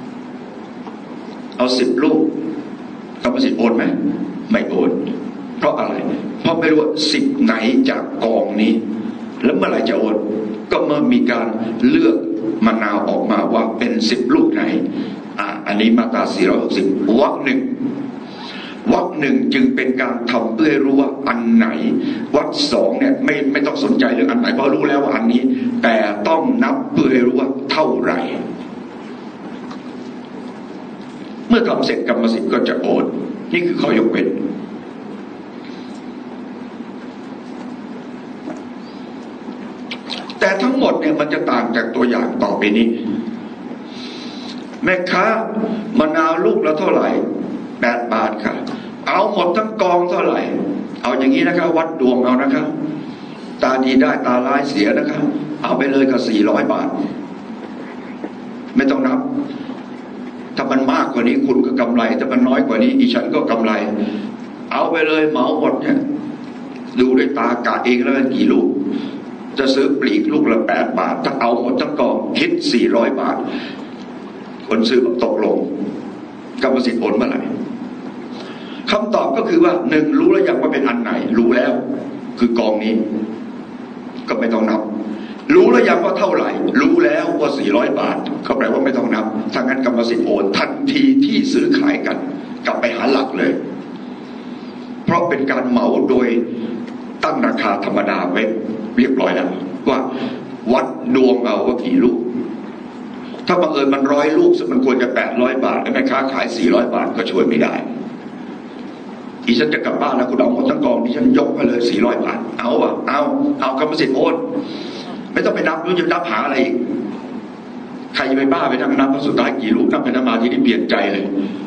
เอาสิบลูกกรรมสิทธิ์โอนไหมไม่โอนเพราะอะไรเพราะไม่รู้ว่าสิบไหนจากกองนี้แล้วเมื่อไหร่จะโอนก็เมื่อมีการเลือกมะนาวออกมาว่าเป็นสิบลูกไหนอ่าอันนี้มาตราสี่ร้อยหกสิบวรรคหนึ่งวรรคหนึ่งจึงเป็นการทำเพื่อรู้ว่าอันไหนวรรคสองเนี่ยไม่ไม่ต้องสนใจเรื่องอันไหนเพราะรู้แล้วว่าอันนี้แต่ต้องนับเพื่อให้รู้ว่าเท่าไหร่เมื่อทำเสร็จกรรมสิทธิ์ก็จะโอนนี่คือข้อยกเว้นแต่ทั้งหมดเนี่ยมันจะต่างจากตัวอย่างต่อไปนี้แม่ค้ามะนาวลูกละเท่าไหร่แปดบาทค่ะเอาหมดทั้งกองเท่าไหร่เอาอย่างนี้นะครับวัดดวงเอานะครับตาดีได้ตาร้ายเสียนะครับเอาไปเลยกับสี่ร้อยบาทไม่ต้องนับถ้ามันมากกว่านี้คุณก็กำไรถ้ามันน้อยกว่านี้อีฉันก็กำไรเอาไปเลยเหมาหมดเนี่ยดูด้วยตากะเองแล้วกันกี่ลูกจะซื้อปลีกลูกละแปดบาทถ้าเอาหมดทั้งกองคิดสี่ร้อยบาทคนซื้อตกลงกรรมสิทธิ์โอนเมื่อไหร่คำตอบก็คือว่าหนึ่งรู้แล้วยังว่าเป็นอันไหนรู้แล้วคือกองนี้ก็ไม่ต้องนับรู้แล้วยังว่าเท่าไหร่รู้แล้วว่าสี่ร้อยบาทก็แปลว่าไม่ต้องนับถ้างั้นกรรมสิทธิ์โอนทันทีที่ซื้อขายกันกลับไปหาหลักเลยเพราะเป็นการเหมาโดยตั้งราคาธรรมดาไว้เรียบร้อยแล้วว่าวัดดวงเอาว่ากี่ลูกถ้าบังเอิญมันร้อยลูกซึ่งมันควรจะแปดร้อยบาทแล้วแม่ค้าขายสี่ร้อยบาทก็ช่วยไม่ได้อีฉันจะกลับบ้านแล้วคุณเอาหมดทั้งกองดิฉันยกไปเลยสี่ร้อยบาทเอาวะเอาเอากรรมสิทธิ์โอนไม่ต้องไปนับรู้จะนับหาอะไรอีกใครจะไปบ้าไปนั่งนับว่าสุดท้ายกี่ลูกนับไปนับมาที่นี่เปลี่ยนใจเลย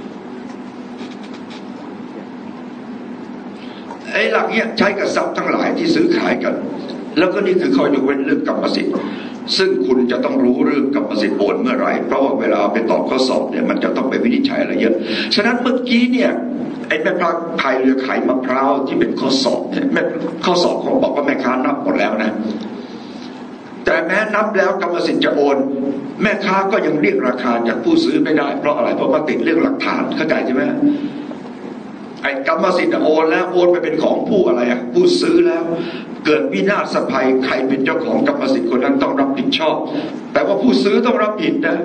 ไอ้หลักเนี้ยใช้กับทรัพย์ทั้งหลายที่ซื้อขายกันแล้วก็นี่คือข้อยกเว้นเรื่องกรรมสิทธิ์ซึ่งคุณจะต้องรู้เรื่องกรรมสิทธิ์โอนเมื่อไหร่เพราะว่าเวลาไปตอบข้อสอบเนี่ยมันจะต้องไปวินิจฉัยอะไรเยอะฉะนั้นเมื่อกี้เนี่ยไอ้แม่ค้าขายเรือขายมะพร้าวที่เป็นข้อสอบเนี่ยแม่ข้อสอบเขาบอกว่าแม่ค้านับหมดแล้วนะแต่แม้นับแล้วกรรมสิทธิ์จะโอนแม่ค้าก็ยังเรียกราคาจากผู้ซื้อไม่ได้เพราะอะไรเพราะมาติดเรื่องหลักฐานเข้าใจใช่ไหมไอ้กรรมสิทธิ์โอนแล้วโอนไปเป็นของผู้อะไรอ่ะผู้ซื้อแล้วเกิดวินาศภัยใครเป็นเจ้าของกรรมสิทธิ์คนนั้นต้องรับผิดชอบแต่ว่าผู้ซื้อต้องรับผิดนะ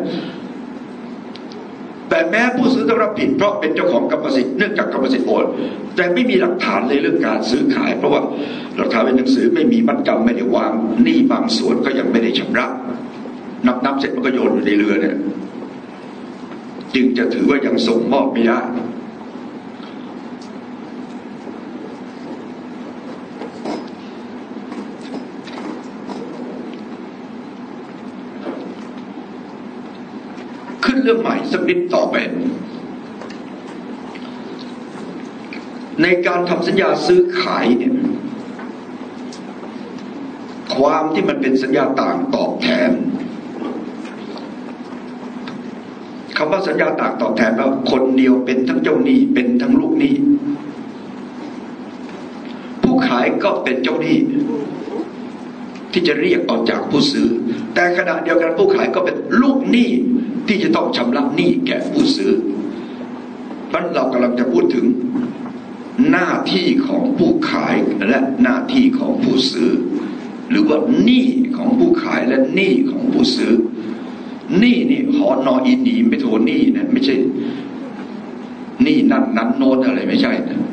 แต่แม้ผู้ซื้อต้องรับผิดเพราะเป็นเจ้าของกรรมสิทธิ์เนื่องจากกรรมสิทธิ์โอนแต่ไม่มีหลักฐานในเรื่องการซื้อขายเพราะว่าหลักฐานเป็นหนังสือไม่มีมัดจำไม่ได้วางหนี้บางส่วนก็ยังไม่ได้ชำระนับนับเสร็จมันก็โยนอยู่ในเรือเนี่ยจึงจะถือว่ายังส่งมอบไม่ได้ขึ้นเรื่องใหม่สักนิดต่อไปในการทำสัญญาซื้อขายเนี่ยความที่มันเป็นสัญญาต่างตอบแทนคำว่าสัญญาต่างตอบแทนว่าคนเดียวเป็นทั้งเจ้าหนี้เป็นทั้งลูกหนี้ผู้ขายก็เป็นเจ้าหนี้ที่จะเรียกเอาจากผู้ซื้อแต่ขณะเดียวกันผู้ขายก็เป็นลูกหนี้ที่จะต้องชำระหนี้แก่ผู้ซื้อเพราะเรากำลังจะพูดถึงหน้าที่ของผู้ขายและหน้าที่ของผู้ซื้อหรือว่าหนี้ของผู้ขายและหนี้ของผู้ซื้อหนี้นี่หอนออีนีไม่โทหนี้นะไม่ใช่หนี้นั่นนั้นโน้นอะไรไม่ใช่นะ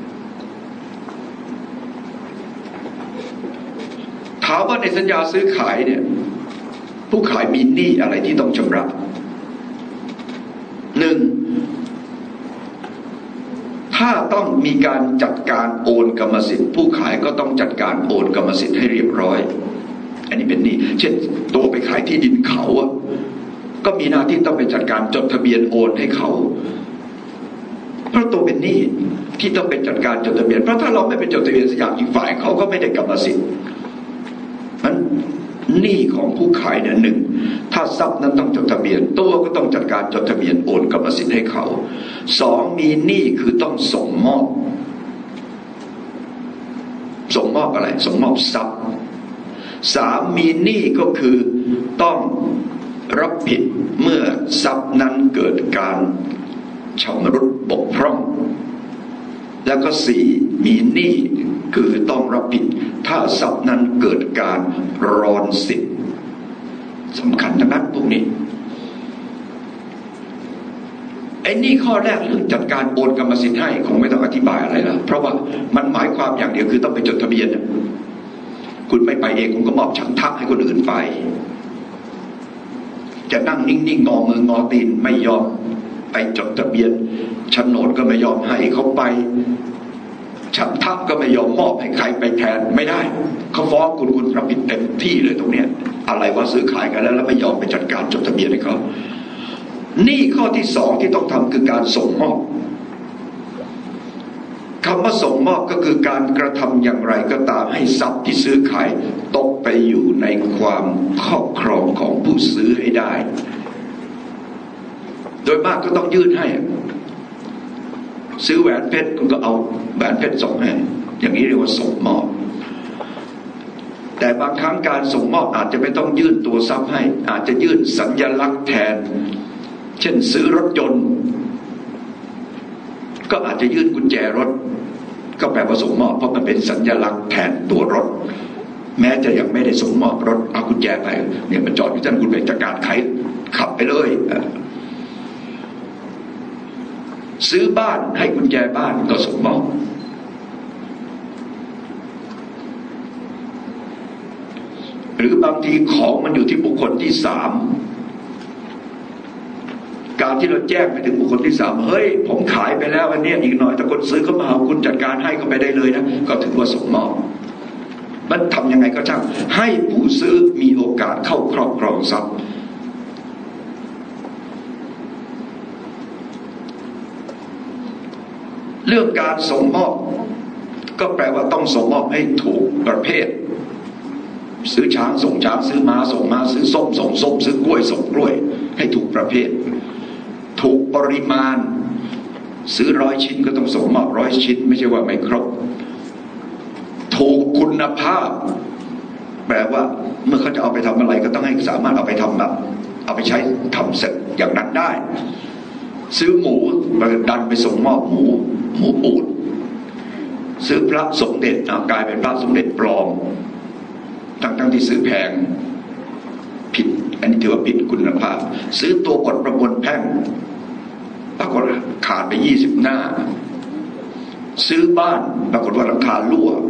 ถามว่าในสัญญาซื้อขายเนี่ยผู้ขายมีหนี้อะไรที่ต้องชำระหนึ่งทถ้าต้องมีการจัดการโอนกรรมสิทธิ์ผู้ขายก็ต้องจัดการโอนกรรมสิทธิ์ให้เรียบร้อยอันนี้เป็นหนี้เช่นตัวไปขายที่ดินเขาอะก็มีหน้าที่ต้องไปจัดการจดทะเบียนโอนให้เขาเพราะตัวเป็นหนี้ที่ต้องไปจัดการจดทะเบียนเพราะถ้าเราไม่ไปจดทะเบียนสักอย่างอีกฝ่ายเขาก็ไม่ได้กรรมสิทธิ์นั้นหนี้ของผู้ขายเนี่ยหนึ่งถ้าทรัพย์นั้นต้องจดทะเบียนตัวก็ต้องจัดการจดทะเบียนโอนกรรมสิทธิ์ให้เขาสองมีหนี้คือต้องส่งมอบส่งมอบอะไรส่งมอบทรัพย์สามมีหนี้ก็คือต้องรับผิดเมื่อทรัพย์นั้นเกิดการชำรุดบกพร่องแล้วก็สี่มีหนี้คือต้องรับผิดถ้าทรัพย์นั้นเกิดการรอนสิทธิ์สำคัญทั้งนั้นพวกนี้ไอ้นี่ข้อแรกเรื่องจัดการโอนกรรมสิทธิ์ให้คงไม่ต้องอธิบายอะไรแล้วเพราะว่ามันหมายความอย่างเดียวคือต้องไปจดทะเบียนคุณไม่ไปเองคุณก็มอบฉันทักให้คนอื่นไปจะนั่งนิ่งๆงอมืองอตีนไม่ยอมไปจดทะเบียนโฉนดก็ไม่ยอมให้เขาไปฉันทักก็ไม่ยอมมอบให้ใครไปแทนไม่ได้เขาฟ้องคุณคุณรับผิดเต็มที่เลยตรงเนี้ยอะไรว่าซื้อขายกันแล้วแล้วไม่ยอมไปจัดการจดทะเบียนให้เขานี่ข้อที่สองที่ต้องทำคือการส่งมอบคำว่าส่งมอบก็คือการกระทำอย่างไรก็ตามให้ทรัพย์ที่ซื้อขายตกไปอยู่ในความครอบครองของผู้ซื้อให้ได้โดยมากก็ต้องยื่นให้ซื้อแหวนเพชรคุณก็เอาแหวนเพชรส่งให้อย่างนี้เรียกว่าส่งมอบแต่บางครั้งการส่งมอบอาจจะไม่ต้องยื่นตัวทรัพย์ให้อาจจะยื่นสัญลักษณ์แทนเช่นซื้อรถยนต์ก็อาจจะยื่นกุญแจรถก็แปลว่าส่งมอบเพราะมันเป็นสัญลักษณ์แทนตัวรถแม้จะยังไม่ได้ส่งมอบรถเอากุญแจไปเนี่ยมันจอดอยู่ท่านคุณไปจัดการขายขับไปเลยซื้อบ้านให้กุญแจบ้านก็ส่งมอบหรือบางทีของมันอยู่ที่บุคคลที่สามการที่เราแจ้งไปถึงบุคคลที่สามเฮ้ยผมขายไปแล้ววันนี้อีกหน่อยแต่คนซื้อก็มาเอาคุณจัดการให้ก็ไปได้เลยนะก็ถือว่าส่งมอบมันทำยังไงก็ช่างให้ผู้ซื้อมีโอกาสเข้าครอบครองทรัพย์เรื่องการส่งมอบก็แปลว่าต้องส่งมอบให้ถูกประเภทซื้อช้างส่งช้างซื้อม้าส่งม้าซื้อส้มส่งส้มซื้อกล้วยส่งกล้วยให้ถูกประเภทถูกปริมาณซื้อร้อยชิ้นก็ต้องส่งมอบร้อยชิ้นไม่ใช่ว่าไม่ครบถูกคุณภาพแปลว่าเมื่อเขาจะเอาไปทำอะไรก็ต้องให้สามารถเอาไปทำแบบเอาไปใช้ทำเสร็จอย่างนั้นได้ซื้อหมูดันไปส่งมอบหมูหมูปูดซื้อพระสมเด็จกลายเป็นพระสมเด็จปลอมทั้งทั้งที่ซื้อแพงผิดอันนี้ถือว่าผิดคุณภาพซื้อตัวบทประมวลแพ่งปรากฏขาดไปยี่สิบหน้าซื้อบ้านปรากฏว่าหลังคารั่ว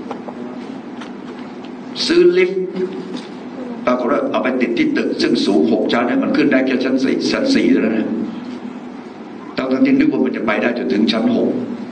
ซื้อลิฟต์ปรากฏว่าเอาไปติดที่ตึกซึ่งสูงหกชั้นเนี่ยมันขึ้นได้แค่ชั้นสี่ชั้นสี่แล้วนะตั้งแต่ที่นึกว่ามันจะไปได้จนถึงชั้นหก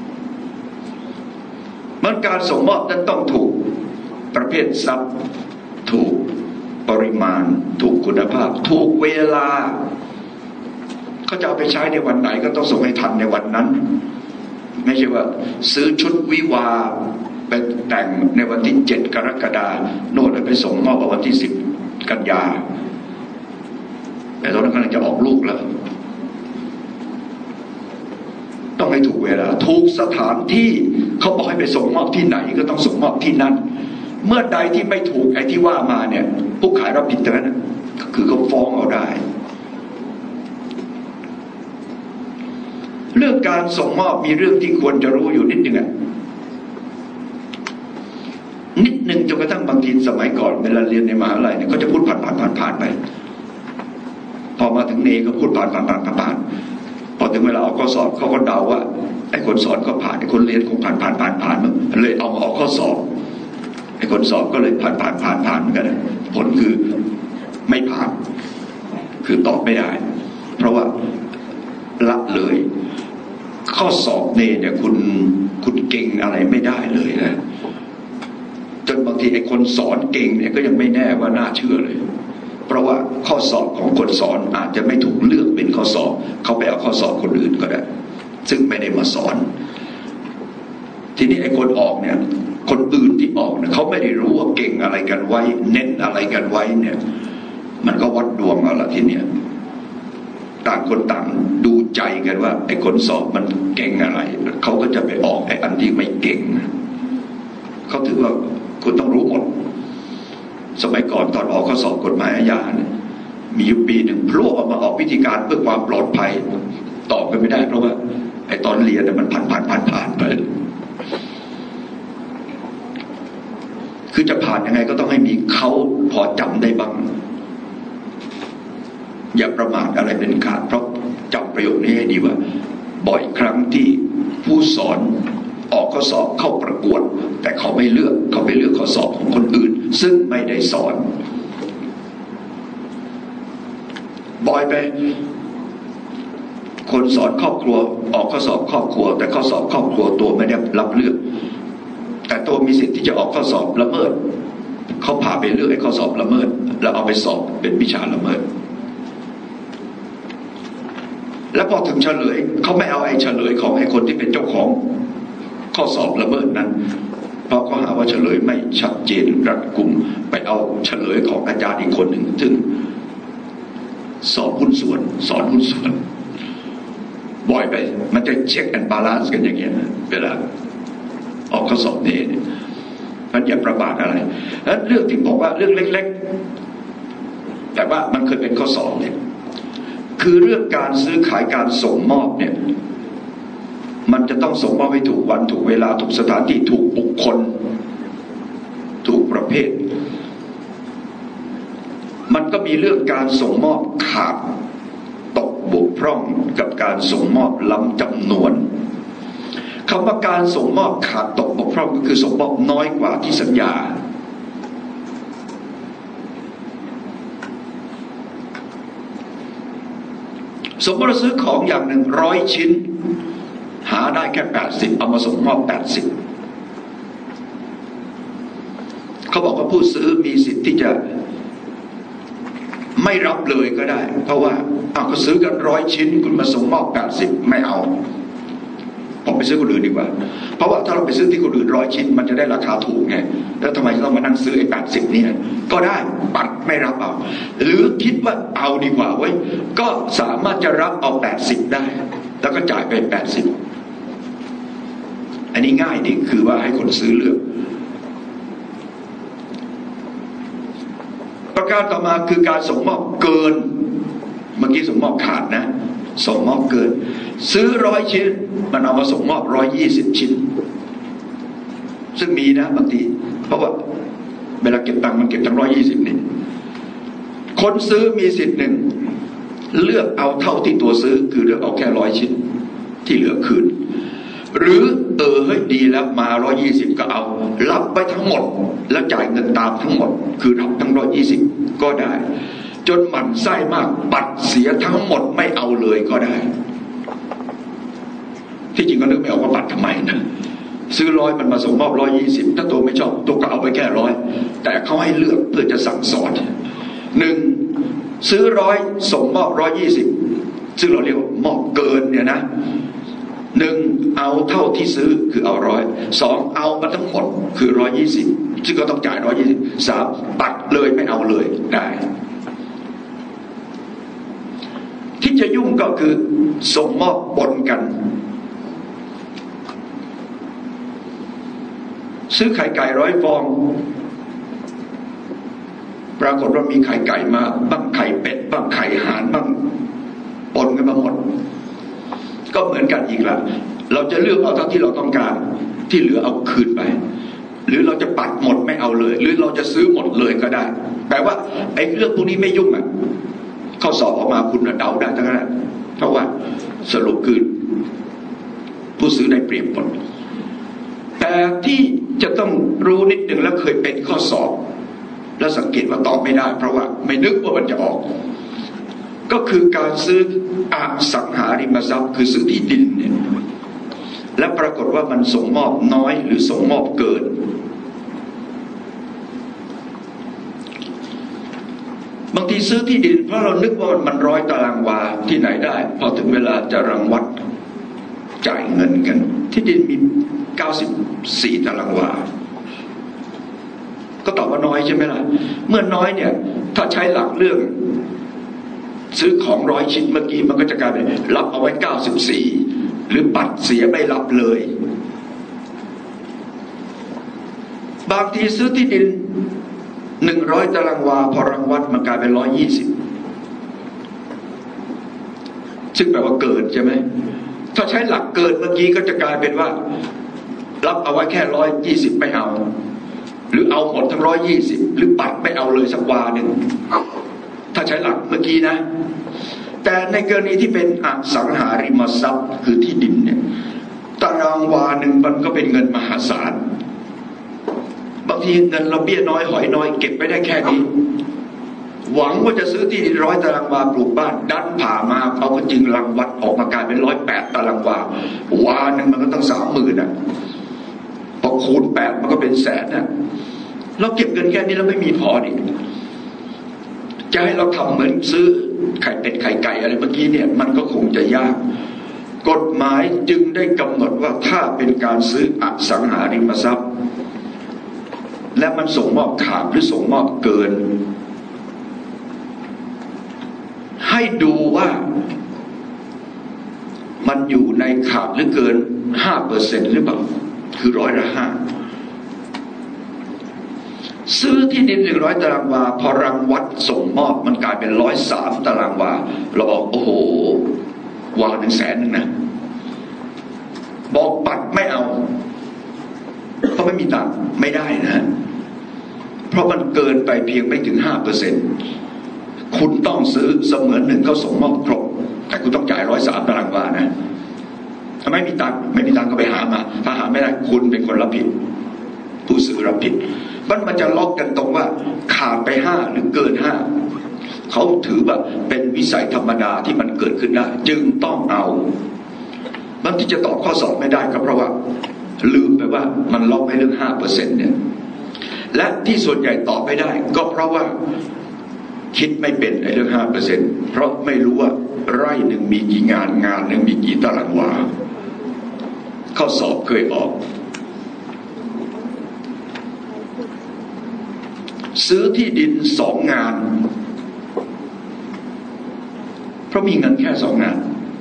มันการส่งมอบนั้นต้องถูกประเภททรัพย์ถูกปริมาณถูกคุณภาพถูกเวลาเขาจะเอาไปใช้ในวันไหนก็ต้องส่งให้ทันในวันนั้นไม่ใช่ว่าซื้อชุดวิวาไปแต่งในวันที่เจ็ดกรกฎาคมโน่นไปส่งมอบวันที่สิบกันยาแต่ตอนนั้นกำลังจะออกลูกแล้วต้องให้ถูกเวลาถูกสถานที่เขาบอกให้ไปส่งมอบที่ไหนก็ต้องส่งมอบที่นั้นเมื่อใดที่ไม่ถูกไอ้ที่ว่ามาเนี่ยผู้ขายรับผิดทั้งนั้นคือเขาฟ้องเอาได้เรื่องการส่งมอบมีเรื่องที่ควรจะรู้อยู่นิดนึงอ่ะนิดนึงจนกระทั่งบางทีสมัยก่อนเวลาเรียนในมหาลัยเนี่ยเขาจะพูดผ่านผ่านผ่านผ่านไปพอมาถึงเนก็พูดผ่านผ่านผ่านผ่านพอถึงเวลาออกข้อสอบเขาก็เดาว่าไอ้คนสอนก็ผ่านไอ้คนเรียนคงผ่านผ่านผ่านผ่านมันเลยเอามาออกข้อสอบไอ้คนสอบก็เลยผ่านผ่านผ่านผ่านเหมือนกันผลคือไม่ผ่านคือตอบไม่ได้เพราะว่าละเลยข้อสอบเนี่ยคุณคุณเก่งอะไรไม่ได้เลยนะจนบางทีไอ้คนสอนเก่งเนี่ยก็ยังไม่แน่ว่าน่าเชื่อเลยเพราะว่าข้อสอบของคนสอนอาจจะไม่ถูกเลือกเป็นข้อสอบเขาไปเอาข้อสอบคนอื่นก็ได้ซึ่งไม่ได้มาสอนทีนี้ไอ้คนออกเนี่ยคนอื่นที่ออกเนี่ยเขาไม่ได้รู้ว่าเก่งอะไรกันไว้เน้นอะไรกันไว้เนี่ยมันก็วัดดวงเอาละทีเนี้ยต่างคนต่างดูใจกันว่าไอ้คนสอบมันเก่งอะไรเขาก็จะไปออกไอ้อันที่ไม่เก่งเขาถือว่าคุณต้องรู้หมดสมัยก่อนตอนออกข้อสอบกฎหมายอาญาเนี่ยมีอยู่ปีหนึ่งพลั่วออกมาออกวิธีการเพื่อความปลอดภัยตอบกันไม่ได้เพราะว่าไอ้ตอนเรียนเนี่ยมันผ่านผ่านผ่านผ่านไปคือจะผ่านยังไงก็ต้องให้มีเขาพอจำได้บ้างอย่าประมาทอะไรเป็นขาดเพราะจำประโยคนี้ให้ดีว่าบ่อยครั้งที่ผู้สอนออกข้อสอบเข้าประกวดแต่เขาไม่เลือกเขาไปเลือกข้อสอบของคนอื่นซึ่งไม่ได้สอนบ่อยไปคนสอนครอบครัวออกข้อสอบครอบครัวแต่ข้อสอบครอบครัวตัวไม่ได้รับเลือกแต่ตัวมีสิทธิ์ที่จะออกข้อสอบละเมิดเขาพาไปเลือกไอ้ข้อสอบละเมิดแล้วเอาไปสอบเป็นวิชาละเมิดแล้วพอถึงเฉลยเขาไม่เอาไอ้เฉลยของไอ้คนที่เป็นเจ้าของข้อสอบละเมิดนั้นเพราะเขาหาว่าเฉลยไม่ชัดเจนรัดกุมไปเอาเฉลยของอาจารย์อีกคนหนึ่งซึ่งสอบหุ้นส่วนสอนหุ้นส่วนบ่อยไปมันจะเช็คแอนด์บาลานซ์กันอย่างเงี้ยเวลาออกข้อสอบนี่มันอย่าประมาทอะไรแล้วเรื่องที่บอกว่าเรื่องเล็กๆแต่ว่ามันเคยเป็นข้อสอบเนี่ยคือเรื่องการซื้อขายการส่งมอบเนี่ยมันจะต้องส่งมอบให้ถูกวันถูกเวลาถูกสถานที่ถูกบุคคลถูกประเภทมันก็มีเรื่องการส่งมอบขาดตกบกพร่องกับการส่งมอบล้ำจำนวนคำว่าการส่งมอบขาดตกบกพร่องก็คือส่งมอบน้อยกว่าที่สัญญาสมมติเราซื้อของอย่างหนึ่งร้อยชิ้นหาได้แค่แปดสิบเอามาส่งมอบแปดสิบเขาบอกว่าผู้ซื้อมีสิทธิ์ที่จะไม่รับเลยก็ได้เพราะว่าเอาก็ซื้อกันร้อยชิ้นคุณมาส่งมอบแปดสิบไม่เอาผมไปซื้อคนอื่นดีกว่าเพราะว่าถ้าเราไปซื้อที่คนอื่นร้อยชิ้นมันจะได้ราคาถูกไงแล้วทำไมต้องมานั่งซื้อไอ้แปดสิบเนี่ยก็ได้ปัดไม่รับเอาหรือคิดว่าเอาดีกว่าไว้ก็สามารถจะรับเอาแปดสิบได้แล้วก็จ่ายไปแปดสิบอันนี้ง่ายดีคือว่าให้คนซื้อเลือกประการต่อมาคือการส่งมอบเกินเมื่อกี้ส่งมอบขาดนะส่งมอบเกินซื้อร้อยชิ้นมันเอามาส่งมอบร้อยยี่สิบชิ้นซึ่งมีนะบางทีเพราะว่าเวลาเก็บตังค์มันเก็บทั้งร้อยยี่สิบนี่คนซื้อมีสิทธิ์หนึ่งเลือกเอาเท่าที่ตัวซื้อคือเลือกเอาแค่ร้อยชิ้นที่เหลือคืนหรือเออเฮ้ยดีแล้วมาร้อยยี่สิบก็เอารับไปทั้งหมดแล้วจ่ายเงินตามทั้งหมดคือรับทั้งร้อยยี่สิบก็ได้จนหมั่นไส้มากปัดเสียทั้งหมดไม่เอาเลยก็ได้ที่จริงก็นึกไม่ออกว่าปัดทำไมนะซื้อร้อยมันมาส่งมอบร้อยยี่สิบถ้าตัวไม่ชอบตัวก็เอาไปแค่ร้อยแต่เขาให้เลือกเพื่อจะสั่งสอนหนึ่งซื้อร้อยส่งมอบร้อยยี่สิบซึ่งเราเรียกว่ามอบเกินเนี่ยนะหนึ่งเอาเท่าที่ซื้อคือเอาร้อยสองเอามาทั้งหมดคือร้อยยี่สิบซึ่งก็ต้องจ่ายร้อยยี่สิบสามปัดเลยไม่เอาเลยได้ที่จะยุ่งก็คือส่งมอบปนกันซื้อไข่ไก่ร้อยฟองปรากฏว่ามีไข่ไก่มาบ้างไข่เป็ดบ้างไข่ห่านบ้างปนกันมาหมดก็เหมือนกันอีกละเราจะเลือกเอาเท่าที่เราต้องการที่เหลือเอาคืนไปหรือเราจะปัดหมดไม่เอาเลยหรือเราจะซื้อหมดเลยก็ได้แปลว่าไอ้เรื่องพวกนี้ไม่ยุ่งอ่ะข้อสอบออกมาคุณเดาได้ทั้งนั้นเพราะว่าสรุปคือผู้ซื้อได้เปรียบหมดแต่ที่จะต้องรู้นิดหนึ่งแล้วเคยเป็นข้อสอบแล้วสังเกตว่าตอบไม่ได้เพราะว่าไม่นึกว่ามันจะออกก็คือการซื้ออสังหาริมทรัพย์คือซื้อที่ดินเนี่ยและปรากฏว่ามันส่งมอบน้อยหรือส่งมอบเกินบางทีซื้อที่ดินเพราะเรานึกว่ามันร้อยตารางวาที่ไหนได้พอถึงเวลาจะรังวัดจ่ายเงินกันที่ดินมีเก้าสิบสี่ตารางวาก็ตอบว่าน้อยใช่ไหมล่ะเมื่อน้อยเนี่ยถ้าใช้หลักเรื่องซื้อของร้อยชิ้นเมื่อกี้มันก็จะกลายเป็นรับเอาไว้เก้าสิบสี่หรือปัดเสียไม่รับเลยบางทีซื้อที่ดินหนึ่งร้อยตารางวาพอรังวัดมันกลายเป็นร้อยยี่สิบซึ่งแปลว่าเกินใช่ไหมถ้าใช้หลักเกินเมื่อกี้ก็จะกลายเป็นว่ารับเอาไว้แค่ร้อยยี่สิบไม่เอาหรือเอาหมดทั้งร้อยยี่สิบหรือปัดไม่เอาเลยสักวาหนึ่งถ้าใช้หลักเมื่อกี้นะแต่ในกรณีที่เป็นอสังหาริมทรัพย์คือที่ดินเนี่ยตารางวาหนึ่งมันก็เป็นเงินมหาศาลบางทีเงินเราเบี้ยน้อยหอยน้อยเก็บไปได้แค่นี้หวังว่าจะซื้อที่ดินร้อยตารางวาปลูกบ้านดันผ่ามาเอาก็จริงรังวัดออกมากลายเป็นร้อยแปดตารางวาวาหนึ่งมันก็ต้องสามหมื่นอ่ะพอคูณแปดมันก็เป็นแสนอ่ะเราเก็บเงินแค่นี้แล้วไม่มีพอดิจะให้เราทำเหมือนซื้อไข่เป็ดไข่ไก่อะไรเมื่อกี้เนี่ยมันก็คงจะยากกฎหมายจึงได้กำหนดว่าถ้าเป็นการซื้ออสังหาริมทรัพย์และมันส่งมอบขาดหรือส่งมอบเกินให้ดูว่ามันอยู่ในขาดหรือเกิน ห้าเปอร์เซ็นต์ หรือเปล่าคือร้อยละห้าซื้อที่ดินหนึ่งร้อยตารางวาพอรังวัดส่งมอบมันกลายเป็นร้อยสามตารางวาเราบอกโอ้โหวาหนึ่งแสนหนึ่งนะบอกปัดไม่เอาเพราะไม่มีตังค์ไม่ได้นะเพราะมันเกินไปเพียงไม่ถึง ห้าเปอร์เซ็นต์ คุณต้องซื้อเสมือนหนึ่งเขาส่งมอบครบแต่คุณต้องจ่ายร้อยสามตารางวานะถ้าไม่มีตังค์ไม่มีตังค์ก็ไปหามาถ้าหาไม่ได้คุณเป็นคนรับผิดผู้ซื้อรับผิดมันมันจะล็อกกันตรงว่าขาดไปห้าหรือเกินห้าเขาถือว่าเป็นวิสัยธรรมดาที่มันเกิดขึ้นได้จึงต้องเอาบางทีจะตอบข้อสอบไม่ได้ก็เพราะว่าลืมไปว่ามันล็อกไว้เรื่อง ห้าเปอร์เซ็นต์ เนี่ยและที่ส่วนใหญ่ตอบไม่ได้ก็เพราะว่าคิดไม่เป็นไอ้เรื่อง ห้าเปอร์เซ็นต์ เพราะไม่รู้ว่าไร่หนึ่งมีกี่งานงานหนึ่งมีกี่ตารางวาข้อสอบเคยออกซื้อที่ดินสองงานเพราะมีเงินแค่สองงาน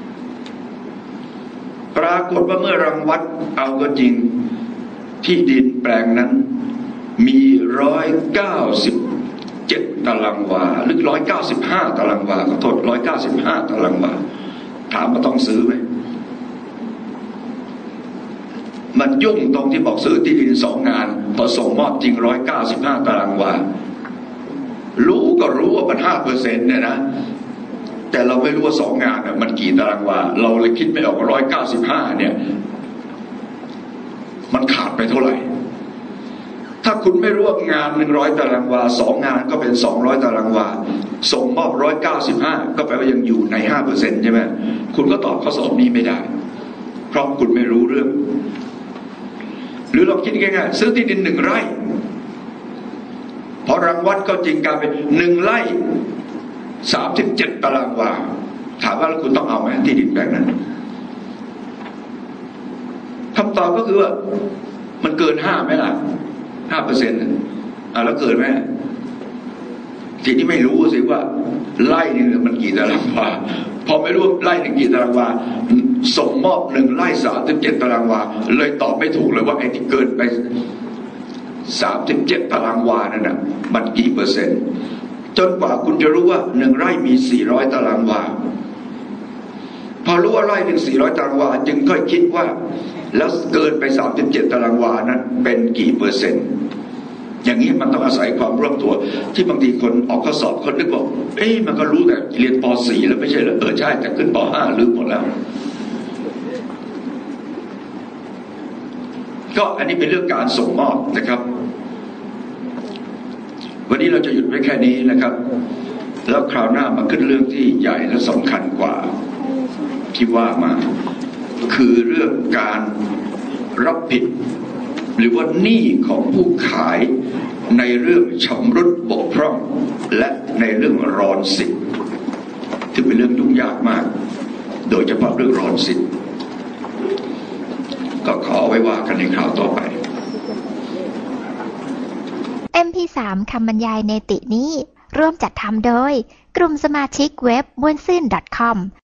ปรากฏว่าเมื่อรังวัดเอาก็จริงที่ดินแปลงนั้นมีร้อยเก้าสิบเจ็ดตารางวาหรือร้อยเก้าสิบห้าตารางวาขอโทษร้อยเก้าสิบห้าตารางวาถามว่าต้องซื้อไหมมันยุ่งตรงที่บอกซื้อที่ดินสองงานพอส่งมอบจริงร้อยเก้าสิบห้าตารางวารู้ก็รู้ว่ามันห้าเปอร์เซ็นต์เนี่ยนะแต่เราไม่รู้ว่าสองงานเนี่ยมันกี่ตารางวาเราเลยคิดไม่ออกว่าร้อยเก้าสิบห้าเนี่ยมันขาดไปเท่าไหร่ถ้าคุณไม่รู้ว่างานหนึ่งร้อยตารางวาสองงานก็เป็นสองร้อยตารางวาส่งมอบร้อยเก้าสิบห้าก็แปลว่ายังอยู่ในห้าเปอร์เซ็นต์ใช่ไหมคุณก็ตอบข้อสอบนี้ไม่ได้เพราะคุณไม่รู้เรื่องหรือเราคิดง่ายๆซื้อที่ดินหนึ่งไร่พอรังวัดก็จริงกลายเป็นหนึ่งไร่สามสิบเจ็ดตารางวาถามว่าแล้วคุณต้องเอาไหมที่ดินแปลงนั้นคำตอบก็คือว่ามันเกินห้าไหมล่ะห้าเปอร์เซ็นต์อ่ะแล้วเกินไหมทีนี้ไม่รู้สิว่าไร่หนึ่งมันกี่ตารางวาพอไม่รู้ไร่หนึ่งกี่ตารางวาส่งมอบหนึ่งไร่สามสิบเจ็ดตารางวาเลยตอบไม่ถูกเลยว่าไอ้ที่เกินไปสามสิบเจ็ดตารางวานั่นน่ะมันกี่เปอร์เซ็นต์จนกว่าคุณจะรู้ว่าหนึ่งไร่มีสี่ร้อยตารางวาพอรู้ว่าไร่หนึ่งสี่ร้อยตารางวาจึงค่อยคิดว่าแล้วเกินไปสามสิบเจ็ดตารางวานั้นเป็นกี่เปอร์เซ็นต์อย่างนี้มันต้องอาศัยความรอบตัวที่บางทีคนออกข้อสอบคนนึกบอกเอ๊ะมันก็รู้แต่เรียนป สี่แล้วไม่ใช่เหรอเออใช่แต่ขึ้นป ห้าลืมหมดแล้วก็อันนี้เป็นเรื่องการส่งมอบนะครับวันนี้เราจะหยุดไว้แค่นี้นะครับแล้วคราวหน้ามาขึ้นเรื่องที่ใหญ่และสำคัญกว่าที่ว่ามาคือเรื่องการรับผิดหรือว่าหนี้ของผู้ขายในเรื่องชำรุดบกพร่องและในเรื่องรอนสิทธิ์ถือเป็นเรื่องยุ่งยากมากโดยเฉพาะเรื่องรอนสิทธิ์ก็ขอไว้ว่ากันในคราวต่อไป
เอ็ม พี สาม คำบรรยายในตินี้ร่วมจัดทำโดยกลุ่มสมาชิกเว็บม่วนซื่น .com